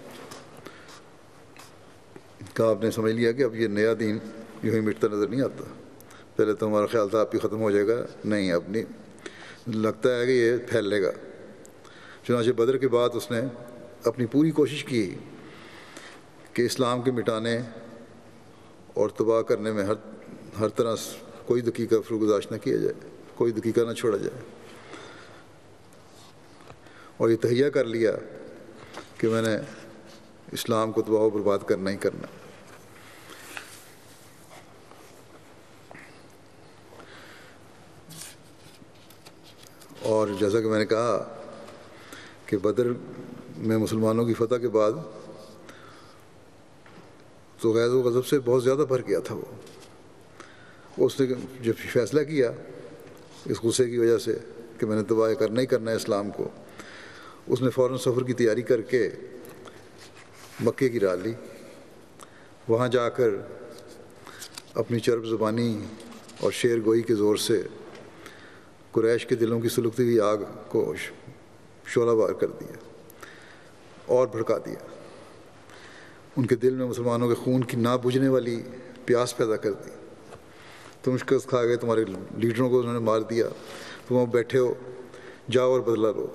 کعب نے سمجھ لیا کہ اب یہ نیا دین یوں ہی مٹتا نظر نہیں آتا۔ پہلے تو ہمارا خیال تھا آپ ہی ختم ہو جائے گا، نہیں، اب نہیں، لگتا ہے کہ یہ پھیل لے گا۔ چنانچہ بدر کے بعد اس نے اپنی پوری کوشش کی کہ اسلام کے مٹانے اور تباہ کرنے میں ہر ہر طرح کوئی دقیقہ فروگزاشت نہ کیا جائے، کوئی دقیقہ نہ چھوڑا جائے، اور یہ تہیہ کر لیا کہ میں نے اسلام کو تباہ و برباد کرنا ہی کرنا۔ اور جیسا کہ میں نے کہا کہ بدر میں مسلمانوں کی فتح کے بعد تو غیظ و غضب سے بہت زیادہ بھر گیا تھا وہ۔ اس نے جب فیصلہ کیا اس غصے کی وجہ سے کہ میں نے تباہ کرنا ہی کرنا ہے اسلام کو، اس نے فوراً سفر کی تیاری کر کے مکے کی راہ لی۔ وہاں جا کر اپنی چرب زبانی اور شعر گوئی کے زور سے قریش کے دلوں کی سلگتی ہوئی آگ کو شعلہ بار کر دیا اور بھڑکا دیا۔ ان کے دل میں مسلمانوں کے خون کی نہ بجھنے والی پیاس پیدا کر دی۔ تم شکست کھا گئے، تمہارے لیڈروں کو انہوں نے مار دیا، تم وہاں بیٹھے ہو، جاؤ اور بدلہ لو۔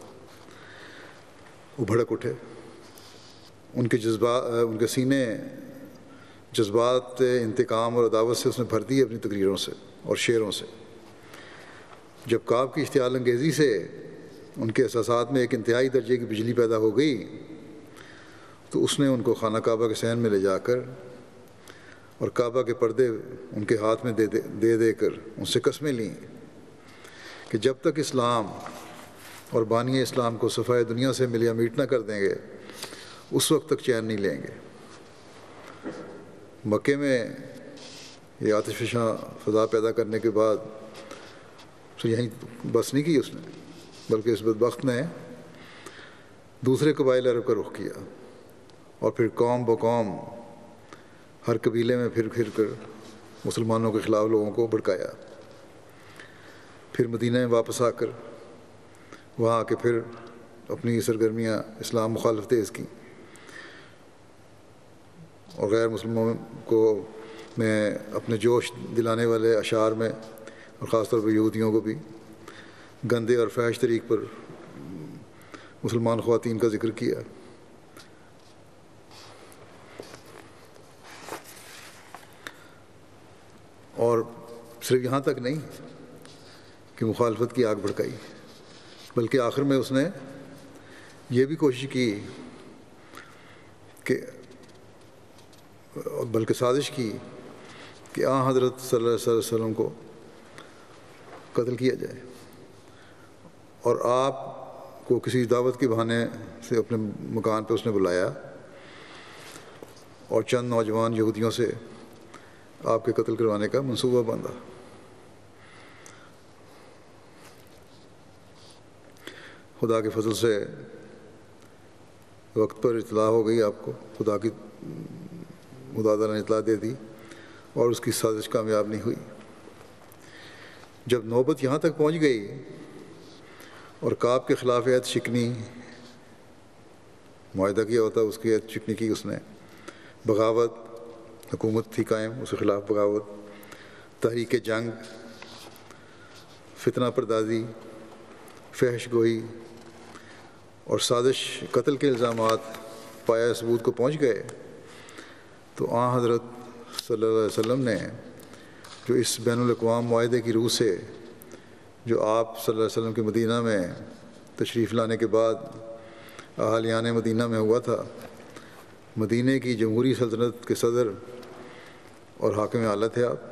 وہ بھڑک اٹھے، ان کے جذبات ان کے سینے جذبات انتقام اور عداوت سے اس نے بھر دی اپنی تقریروں سے اور شعروں سے۔ جب کعب کی اشتعال انگیزی سے ان کے احساسات میں ایک انتہائی درجے کی بجلی پیدا ہو گئی تو اس نے ان کو خانہ کعبہ کے صحن میں لے جا کر اور کعبہ کے پردے ان کے ہاتھ میں دے دے دے دے کر ان سے قسمیں لیں کہ جب تک اسلام اور بانی اسلام کو صفائے دنیا سے ملیا میٹ نہ کر دیں گے اس وقت تک چین نہیں لیں گے۔ مکے میں یہ آتش فشاں فضا پیدا کرنے کے بعد تو یہیں بس نہیں کی اس نے، بلکہ اس بدبخت نے دوسرے قبائل عرب کا رخ کیا اور پھر قوم بقوم ہر قبیلے میں پھر پھر کر مسلمانوں کے خلاف لوگوں کو بھڑکایا۔ پھر مدینہ میں واپس آ کر وہاں آ کے پھر اپنی سرگرمیاں اسلام مخالف تیز کی اور غیر مسلموں کو میں اپنے جوش دلانے والے اشعار میں اور خاص طور پر یہودیوں کو بھی گندے اور فحش طریق پر مسلمان خواتین کا ذکر کیا۔ اور صرف یہاں تک نہیں کہ مخالفت کی آگ بھڑکائی، بلکہ آخر میں اس نے یہ بھی کوشش کی کہ بلکہ سازش کی کہ آن حضرت صلی اللہ علیہ وسلم کو قتل کیا جائے، اور آپ کو کسی دعوت کے بہانے سے اپنے مکان پہ اس نے بلایا اور چند نوجوان یہودیوں سے آپ کے قتل کروانے کا منصوبہ باندھا۔ خدا کے فضل سے وقت پر اطلاع ہو گئی آپ کو، خدا کی خدا تعالیٰ نے اطلاع دے دی اور اس کی سازش کامیاب نہیں ہوئی۔ جب نوبت یہاں تک پہنچ گئی اور کعب کے خلاف عہد شکنی معاہدہ کیا ہوتا، اس کی عہد شکنی کی اس نے، بغاوت، حکومت تھی قائم، اس کے خلاف بغاوت، تحریک جنگ، فتنہ پردازی، فحش گوئی اور سازش قتل کے الزامات پایہ ثبوت کو پہنچ گئے تو آن حضرت صلی اللہ علیہ وسلم نے جو اس بین الاقوام معاہدے کی روح سے جو آپ صلی اللہ علیہ وسلم کے مدینہ میں تشریف لانے کے بعد اہالیان مدینہ میں ہوا تھا، مدینہ کی جمہوری سلطنت کے صدر اور حاکم اعلیٰ تھے آپ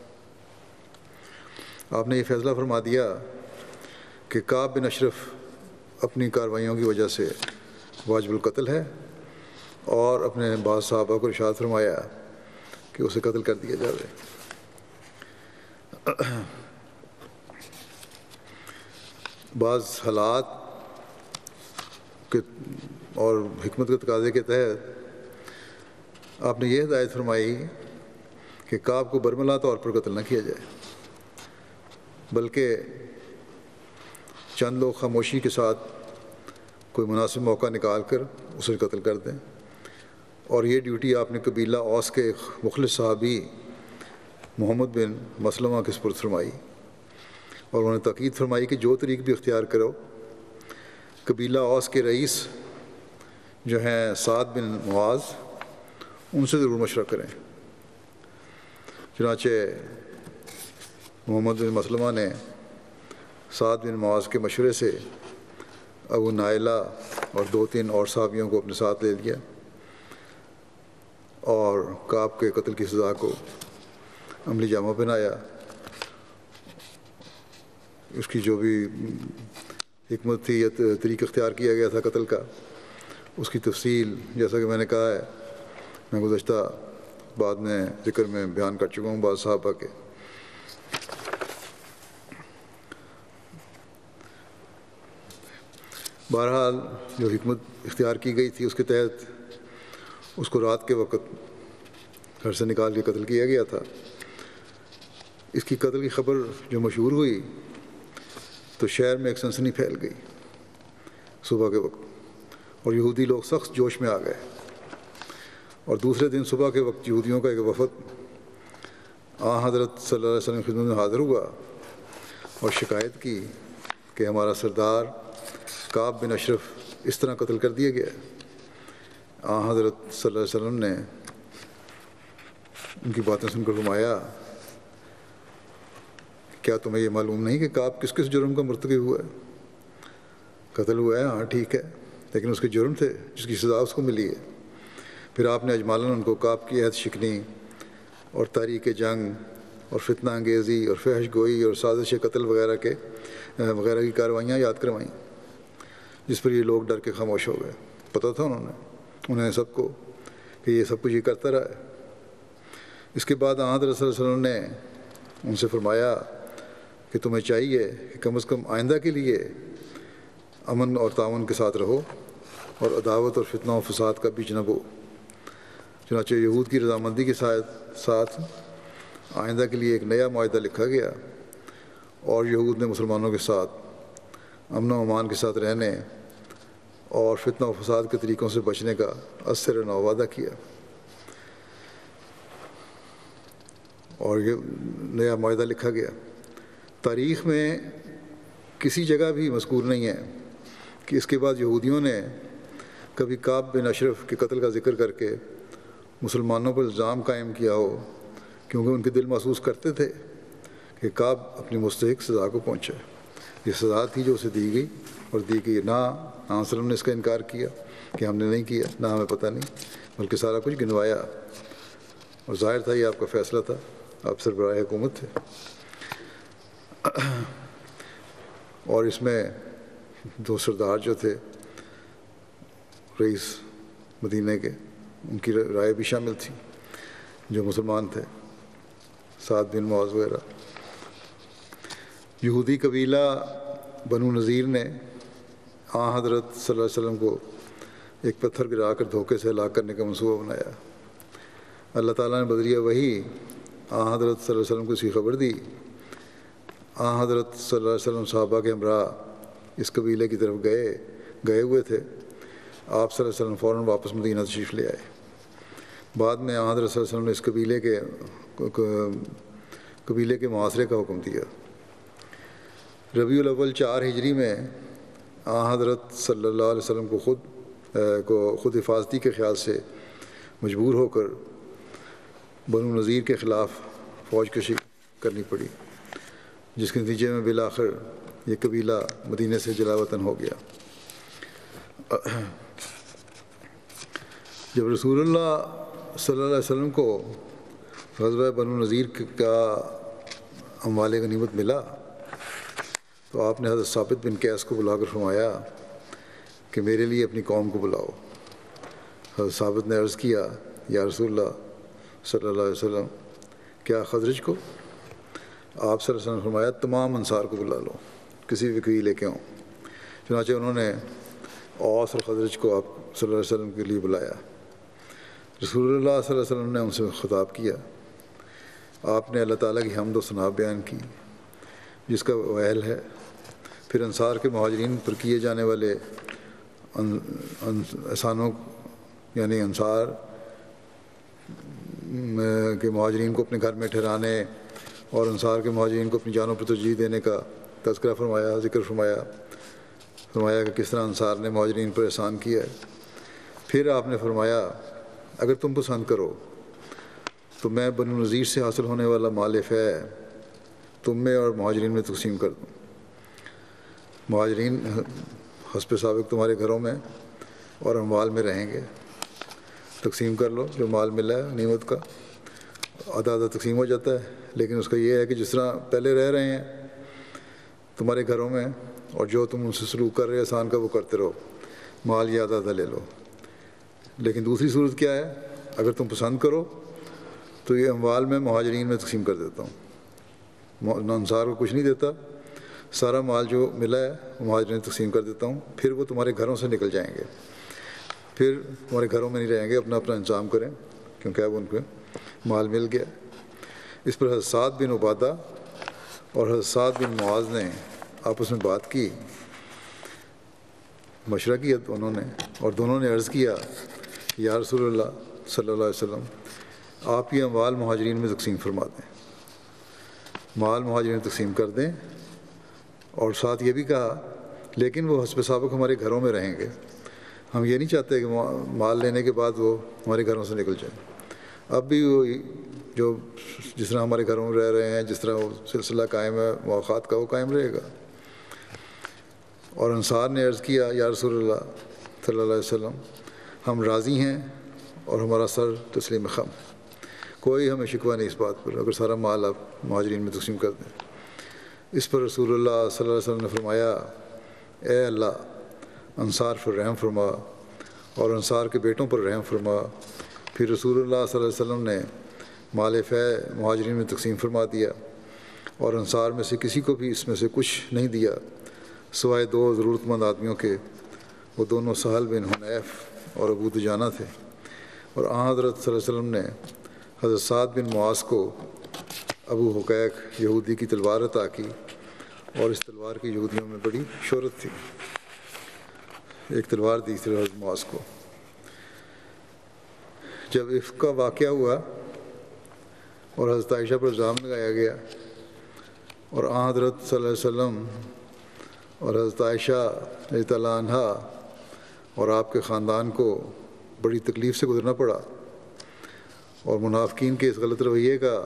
آپ نے یہ فیصلہ فرما دیا کہ کعب بن اشرف اپنی کارروائیوں کی وجہ سے واجب القتل ہے، اور اپنے بعض صحابہ کو ارشاد فرمایا کہ اسے قتل کر دیا جائے۔ بعض حالات کے اور حکمت کے تقاضے کے تحت آپ نے یہ ہدایت فرمائی کہ کعب کو برملا طور پر قتل نہ کیا جائے، بلکہ چند لوگ خاموشی کے ساتھ کوئی مناسب موقع نکال کر اسے قتل کر دیں، اور یہ ڈیوٹی آپ نے قبیلہ اوس کے ایک مخلص صحابی محمد بن مسلمہ کے سپرد فرمائی، اور انہوں نے تاکید فرمائی کہ جو طریق بھی اختیار کرو، قبیلہ اوس کے رئیس جو ہیں سعد بن معاذ، ان سے ضرور مشورہ کریں چنانچہ محمد بن مسلمہ نے سعد بن معاذ کے مشورے سے ابو نائلہ اور دو تین اور صحابیوں کو اپنے ساتھ لے لیا اور کعب کے قتل کی سزا کو عملی جامہ پہنایا. اس کی جو بھی حکمت تھی یا طریقہ اختیار کیا گیا تھا قتل کا، اس کی تفصیل جیسا کہ میں نے کہا ہے میں گزشتہ بعد میں ذکر میں بیان کر چکا ہوں بعض صحابہ کے. بہرحال جو حکمت اختیار کی گئی تھی اس کے تحت اس کو رات کے وقت گھر سے نکال کے قتل کیا گیا تھا. اس کی قتل کی خبر جو مشہور ہوئی تو شہر میں ایک سنسنی پھیل گئی صبح کے وقت، اور یہودی لوگ سخت جوش میں آ گئے. اور دوسرے دن صبح کے وقت یہودیوں کا ایک وفد آن حضرت صلی اللہ علیہ وسلم کی خدمت میں حاضر ہوا اور شکایت کی کہ ہمارا سردار کعب بن اشرف اس طرح قتل کر دیا گیا. آن حضرت صلی اللہ علیہ وسلم نے ان کی باتیں سن کر فرمایا کیا تمہیں یہ معلوم نہیں کہ کعب کس کس جرم کا مرتکب ہوا ہے؟ قتل ہوا ہے، ہاں ٹھیک ہے، لیکن اس کے جرم تھے جس کی سزا اس کو ملی ہے. پھر آپ نے اجمالاً ان کو کعب کی عہد شکنی اور تحریک جنگ اور فتنہ انگیزی اور فحش گوئی اور سازش قتل وغیرہ کے وغیرہ کی کارروائیاں یاد کروائیں، جس پر یہ لوگ ڈر کے خاموش ہو گئے. پتہ تھا انہوں نے انہیں سب کو کہ یہ سب کچھ یہ کرتا رہا ہے. اس کے بعد آن حضرت صلی اللہ علیہ وسلم نے ان سے فرمایا کہ تمہیں چاہیے کہ کم از کم آئندہ کے لیے امن اور تعاون کے ساتھ رہو اور عداوت اور فتنہ و فساد کا بیچ نہ بو. چنانچہ یہود کی رضامندی کے ساتھ ساتھ آئندہ کے لیے ایک نیا معاہدہ لکھا گیا اور یہود نے مسلمانوں کے ساتھ امن و امان کے ساتھ رہنے اور فتنہ و فساد کے طریقوں سے بچنے کا اثر نو وعدہ کیا. اور یہ نیا معاہدہ لکھا گیا. تاریخ میں کسی جگہ بھی مذکور نہیں ہے کہ اس کے بعد یہودیوں نے کبھی کعب بن اشرف کے قتل کا ذکر کر کے مسلمانوں پر الزام قائم کیا ہو، کیونکہ ان کے دل محسوس کرتے تھے کہ کعب اپنی مستحق سزا کو پہنچا. یہ سزا تھی جو اسے دی گئی اور دی گئی. نہ آن وسلم نے اس کا انکار کیا کہ ہم نے نہیں کیا، نہ ہمیں پتہ نہیں، بلکہ سارا کچھ گنوایا. اور ظاہر تھا یہ آپ کا فیصلہ تھا، آپ سربراہ حکومت تھے. اور اس میں دو سردار جو تھے رئیس مدینہ کے، ان کی رائے بھی شامل تھی جو مسلمان تھے، سعد بن معاذ وغیرہ. یہودی قبیلہ بنو نذیر نے آن حضرت صلی اللہ علیہ وسلم کو ایک پتھر گرا کر دھوکے سے ہلاک کرنے کا منصوبہ بنایا. اللہ تعالیٰ نے بذریعہ وحی آن حضرت صلی اللہ علیہ وسلم کو اس کی خبر دی. آن حضرت صلی اللہ علیہ وسلم صحابہ کے ہمراہ اس قبیلے کی طرف گئے گئے ہوئے تھے. آپ صلی اللہ علیہ وسلم فوراً واپس مدینہ تشریف لے آئے. بعد میں آن حضرت صلی اللہ علیہ وسلم نے اس قبیلے کے قبیلے کے محاصرے کا حکم دیا. ربیع الاول چار ہجری میں آن حضرت صلی اللہ علیہ وسلم کو خود کو خود حفاظتی کے خیال سے مجبور ہو کر بنو نذیر کے خلاف فوج کشی کرنی پڑی، جس کے نتیجے میں بالآخر یہ قبیلہ مدینہ سے جلا وطن ہو گیا. جب رسول اللہ صلی اللہ علیہ وسلم کو غزوہ بنو نذیر کا اموال غنیمت ملا تو آپ نے حضرت ثابت بن قیس کو بلا کر فرمایا کہ میرے لیے اپنی قوم کو بلاؤ. حضرت ثابت نے عرض کیا یا رسول اللہ صلی اللہ علیہ وسلم کیا خزرج کو؟ آپ صلی اللہ علیہ وسلم نے فرمایا تمام انصار کو بلا لو، کسی بھی کوئی لے کے آؤں. چنانچہ انہوں نے اوس اور خزرج کو آپ صلی اللہ علیہ وسلم کے لیے بلایا. رسول اللہ صلی اللہ علیہ وسلم نے ان سے خطاب کیا. آپ نے اللہ تعالیٰ کی حمد و ثنا بیان کی جس کا وہ اہل ہے. پھر انصار کے مہاجرین پر کیے جانے والے احسانوں یعنی انصار کے مہاجرین کو اپنے گھر میں ٹھہرانے اور انصار کے مہاجرین کو اپنی جانوں پر ترجیح دینے کا تذکرہ فرمایا، ذکر فرمایا فرمایا کہ کس طرح انصار نے مہاجرین پر احسان کیا ہے. پھر آپ نے فرمایا اگر تم پسند کرو تو میں بنو نذیر سے حاصل ہونے والا مال فے تم میں اور مہاجرین میں تقسیم کر دوں۔ مہاجرین حسب سابق تمہارے گھروں میں اور اموال میں رہیں گے، تقسیم کر لو جو مال ملا ہے نعمت کا، آدھا آدھا تقسیم ہو جاتا ہے، لیکن اس کا یہ ہے کہ جس طرح پہلے رہ رہے ہیں تمہارے گھروں میں اور جو تم ان سے سلوک کر رہے احسان کا وہ کرتے رہو، مال یہ آدھا آدھا لے لو۔ لیکن دوسری صورت کیا ہے، اگر تم پسند کرو تو یہ اموال میں مہاجرین میں تقسیم کر دیتا ہوں، انصار کو کچھ نہیں دیتا، سارا مال جو ملا ہے وہ مہاجرین تقسیم کر دیتا ہوں، پھر وہ تمہارے گھروں سے نکل جائیں گے، پھر تمہارے گھروں میں نہیں رہیں گے، اپنا اپنا انتظام کریں کیونکہ اب ان کو مال مل گیا۔ اس پر حضرت سعد بن عبادہ اور حضرت سعد بن معاذ نے آپس میں بات کی، مشورہ کیا دونوں نے، اور دونوں نے عرض کیا یا رسول اللہ صلی اللہ علیہ وسلم آپ یہ اموال مہاجرین میں تقسیم فرما دیں، مال مہاجرین میں تقسیم کر دیں، اور ساتھ یہ بھی کہا لیکن وہ حسب سابق ہمارے گھروں میں رہیں گے، ہم یہ نہیں چاہتے کہ مال لینے کے بعد وہ ہمارے گھروں سے نکل جائیں۔ اب بھی وہ جو جس طرح ہمارے گھروں میں رہ رہے ہیں، جس طرح وہ سلسلہ قائم ہے مواقعات کا، وہ قائم رہے گا۔ اور انصار نے عرض کیا یا رسول اللہ صلی اللہ علیہ وسلم ہم راضی ہیں اور ہمارا سر تسلیم خم، کوئی ہمیں شکوہ نہیں اس بات پر، اگر سارا مال آپ مہاجرین میں تقسیم کر دیں۔ اس پر رسول اللہ صلی اللہ علیہ وسلم نے فرمایا اے اللہ انصار پر رحم فرما اور انصار کے بیٹوں پر رحم فرما۔ پھر رسول اللہ صلی اللہ علیہ وسلم نے مال فے مہاجرین میں تقسیم فرما دیا، اور انصار میں سے کسی کو بھی اس میں سے کچھ نہیں دیا سوائے دو ضرورت مند آدمیوں کے، وہ دونوں سہل بن حنیف اور ابو دجانہ تھے۔ اور آن حضرت صلی اللہ علیہ وسلم نے حضرت سعد بن معاذ کو ابو حقیق یہودی کی تلوار عطا کی، اور اس تلوار کی یہودیوں میں بڑی شہرت تھی، ایک تلوار دی تھی حضرت معاذ کو۔ جب افک کا واقعہ ہوا اور حضرت عائشہ پر الزام لگایا گیا، اور آن حضرت صلی اللہ علیہ وسلم اور حضرت عائشہ رضی اللہ عنہا اور آپ کے خاندان کو بڑی تکلیف سے گزرنا پڑا، اور منافقین کے اس غلط رویے کا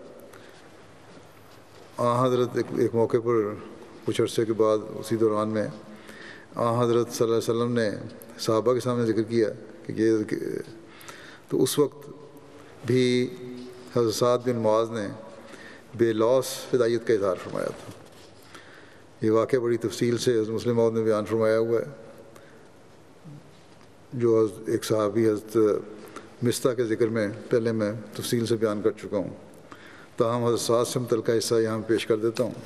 آن حضرت ایک ایک موقع پر کچھ عرصے کے بعد اسی دوران میں آن حضرت صلی اللہ علیہ وسلم نے صحابہ کے سامنے ذکر کیا کہ یہ، تو اس وقت بھی حضرت سعد بن معاذ نے بے لوث فدائیت کا اظہار فرمایا تھا۔ یہ واقعہ بڑی تفصیل سے حضرت مسلم موعود نے بیان فرمایا ہوا ہے، جو ایک صحابی حضرت مستہ کے ذکر میں پہلے میں تفصیل سے بیان کر چکا ہوں، تاہم حضرت سعد سے متعلقہ حصہ یہاں پیش کر دیتا ہوں۔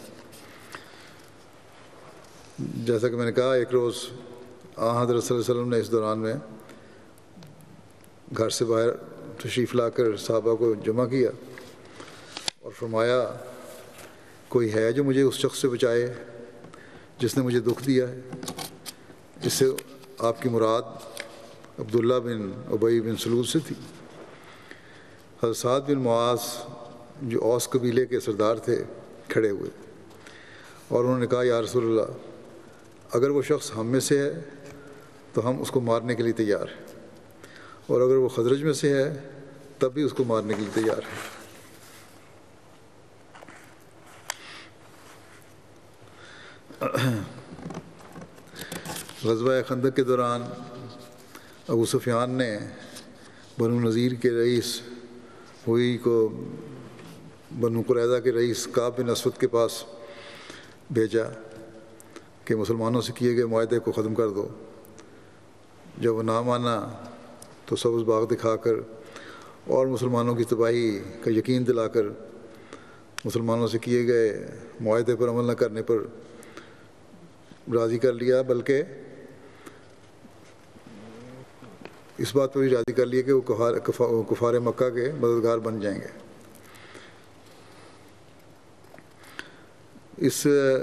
جیسا کہ میں نے کہا، ایک روز آن حضرت صلی اللہ علیہ وسلم نے اس دوران میں گھر سے باہر تشریف لا کر صحابہ کو جمع کیا اور فرمایا کوئی ہے جو مجھے اس شخص سے بچائے جس نے مجھے دکھ دیا ہے؟ اس سے آپ کی مراد عبداللہ بن ابی بن سلول سے تھی۔ حضرت سعد بن معاذ جو اوس قبیلے کے سردار تھے کھڑے ہوئے، اور انہوں نے کہا یا رسول اللہ اگر وہ شخص ہم میں سے ہے تو ہم اس کو مارنے کے لیے تیار ہیں، اور اگر وہ خزرج میں سے ہے تب بھی اس کو مارنے کے لیے تیار ہے۔ غزوہ خندق کے دوران ابو سفیان نے بنو نذیر کے رئیس ہوئی کو بنو قریظہ کے رئیس کعب بن اسود کے پاس بھیجا کہ مسلمانوں سے کیے گئے معاہدے کو ختم کر دو۔ جب وہ نہ مانا تو سبز باغ دکھا کر اور مسلمانوں کی تباہی کا یقین دلا کر مسلمانوں سے کیے گئے معاہدے پر عمل نہ کرنے پر راضی کر لیا، بلکہ اس بات پر بھی راضی کر لیا کہ وہ کفار مکہ کے مددگار بن جائیں گے۔ اس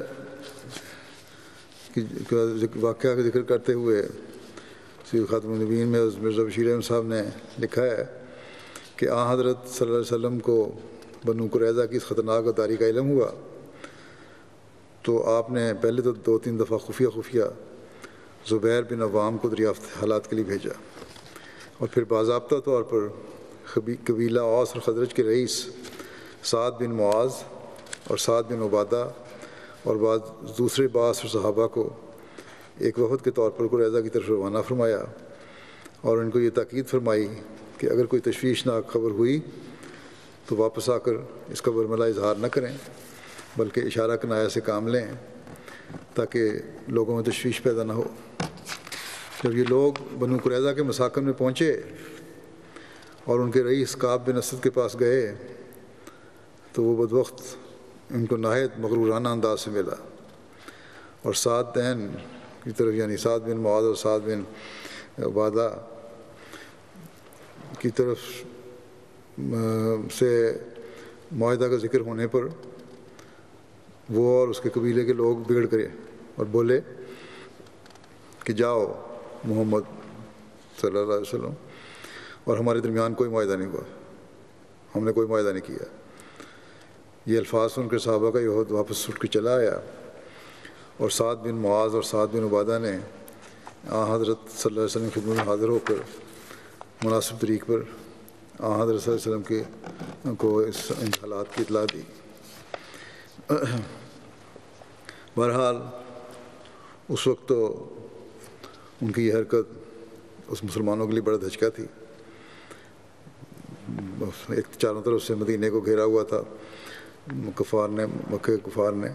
واقعہ کا ذکر کرتے ہوئے سید خاتم النبیین میں مرزا بشیر احمد صاحب نے لکھا ہے کہ آن حضرت صلی اللہ علیہ وسلم کو بنو قریظہ کی اس خطرناک غداری کا علم ہوا تو آپ نے پہلے تو دو تین دفعہ خفیہ خفیہ زبیر بن عوام کو دریافت حالات کے لیے بھیجا، اور پھر باضابطہ طور پر قبیلہ اوس اور خزرج کے رئیس سعد بن معاذ اور سعد بن عبادہ اور بعض دوسرے بعض اور صحابہ کو ایک وفد کے طور پر قریظہ کی طرف روانہ فرمایا اور ان کو یہ تاکید فرمائی کہ اگر کوئی تشویشناک خبر ہوئی تو واپس آ کر اس کا برملا اظہار نہ کریں بلکہ اشارہ کنایہ سے کام لیں تاکہ لوگوں میں تشویش پیدا نہ ہو۔ جب یہ لوگ بنو قریظہ کے مساکن میں پہنچے اور ان کے رئیس کعب بن اسد کے پاس گئے تو وہ بدبخت ان کو نہایت مغرورانہ انداز سے ملا اور سعد دین کی طرف یعنی سعد بن معاذ اور سعد بن عبادہ کی طرف سے معاہدہ کا ذکر ہونے پر وہ اور اس کے قبیلے کے لوگ بگڑ کرے اور بولے کہ جاؤ محمد صلی اللہ علیہ وسلم اور ہمارے درمیان کوئی معاہدہ نہیں ہوا، ہم نے کوئی معاہدہ نہیں کیا۔ یہ الفاظ سن کر صحابہ کا یہ واپس اٹھ کے چلا آیا اور سعد بن معاذ اور سعد بن عبادہ نے آن حضرت صلی اللہ علیہ وسلم کی خدمت میں حاضر ہو کر مناسب طریق پر آن حضرت صلی اللہ علیہ وسلم کے کو اس ان حالات کی اطلاع دی۔ بہرحال اس وقت تو ان کی یہ حرکت اس مسلمانوں کے لیے بڑا دھچکا تھی۔ ایک چاروں طرف سے مدینے کو گھیرا ہوا تھا کفار نے، مکہ کفار نے،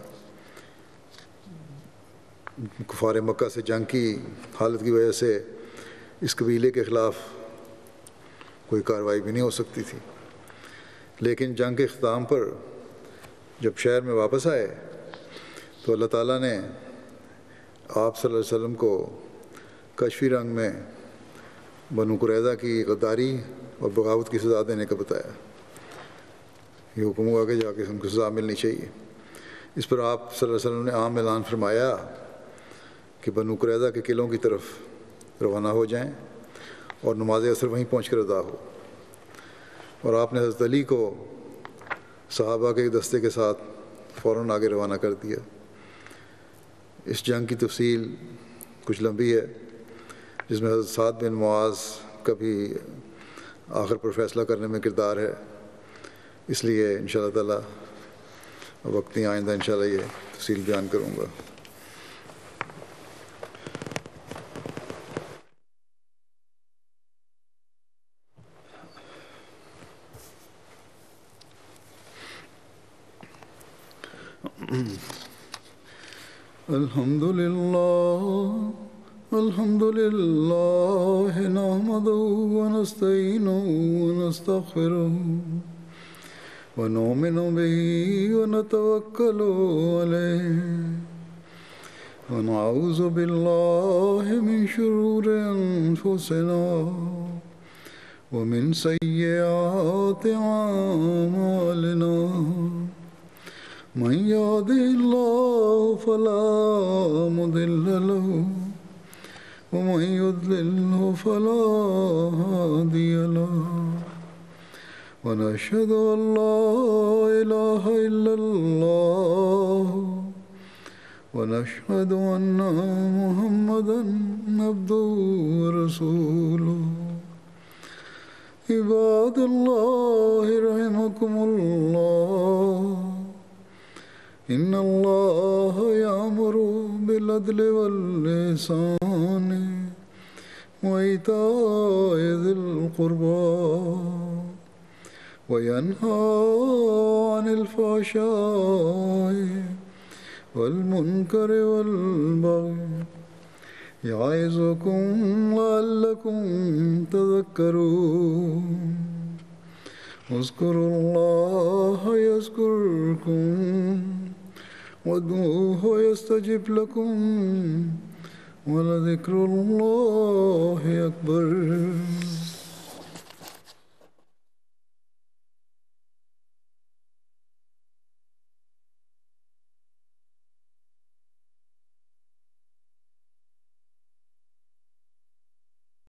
کفار مکہ سے جنگ کی حالت کی وجہ سے اس قبیلے کے خلاف کوئی کارروائی بھی نہیں ہو سکتی تھی۔ لیکن جنگ کے اختتام پر جب شہر میں واپس آئے تو اللہ تعالیٰ نے آپ صلی اللہ علیہ وسلم کو کشفی رنگ میں بنو قریظہ کی غداری اور بغاوت کی سزا دینے کا بتایا۔ یہ حکم ہوا کہ جا کے ان کو سزا ملنی چاہیے۔ اس پر آپ صلی اللہ علیہ وسلم نے عام اعلان فرمایا کہ بنو قریظہ کے قلعوں کی طرف روانہ ہو جائیں اور نماز عصر وہیں پہنچ کر ادا ہو، اور آپ نے حضرت علی کو صحابہ کے ایک دستے کے ساتھ فوراً آگے روانہ کر دیا۔ اس جنگ کی تفصیل کچھ لمبی ہے جس میں حضرت سعد بن معاذ کا بھی آخر پر فیصلہ کرنے میں کردار ہے، اس لیے انشاءاللہ تعالیٰ وقتی آئندہ انشاءاللہ یہ تفصیل بیان کروں گا۔ الحمد للہ الحمد للہ نحمده ونستعینه ونستغفره ونؤمن به ونتوکل علیہ ونعوذ باللہ من شرور انفسنا ومن سیئات اعمالنا من يهده الله فلا مضل له ومن يضلله فلا هادي له ونشهد أن لا إله إلا الله ونشهد أن محمدا عبده ورسوله عباد الله رحمكم الله إن الله يأمر بالعدل والإحسان وإيتاء ذي القربى وينهى عن الفحشاء والمنكر والبغي يعظكم لعلكم تذكرون اذكروا الله يذكركم وادعوه يستجب لكم ولذكر الله أكبر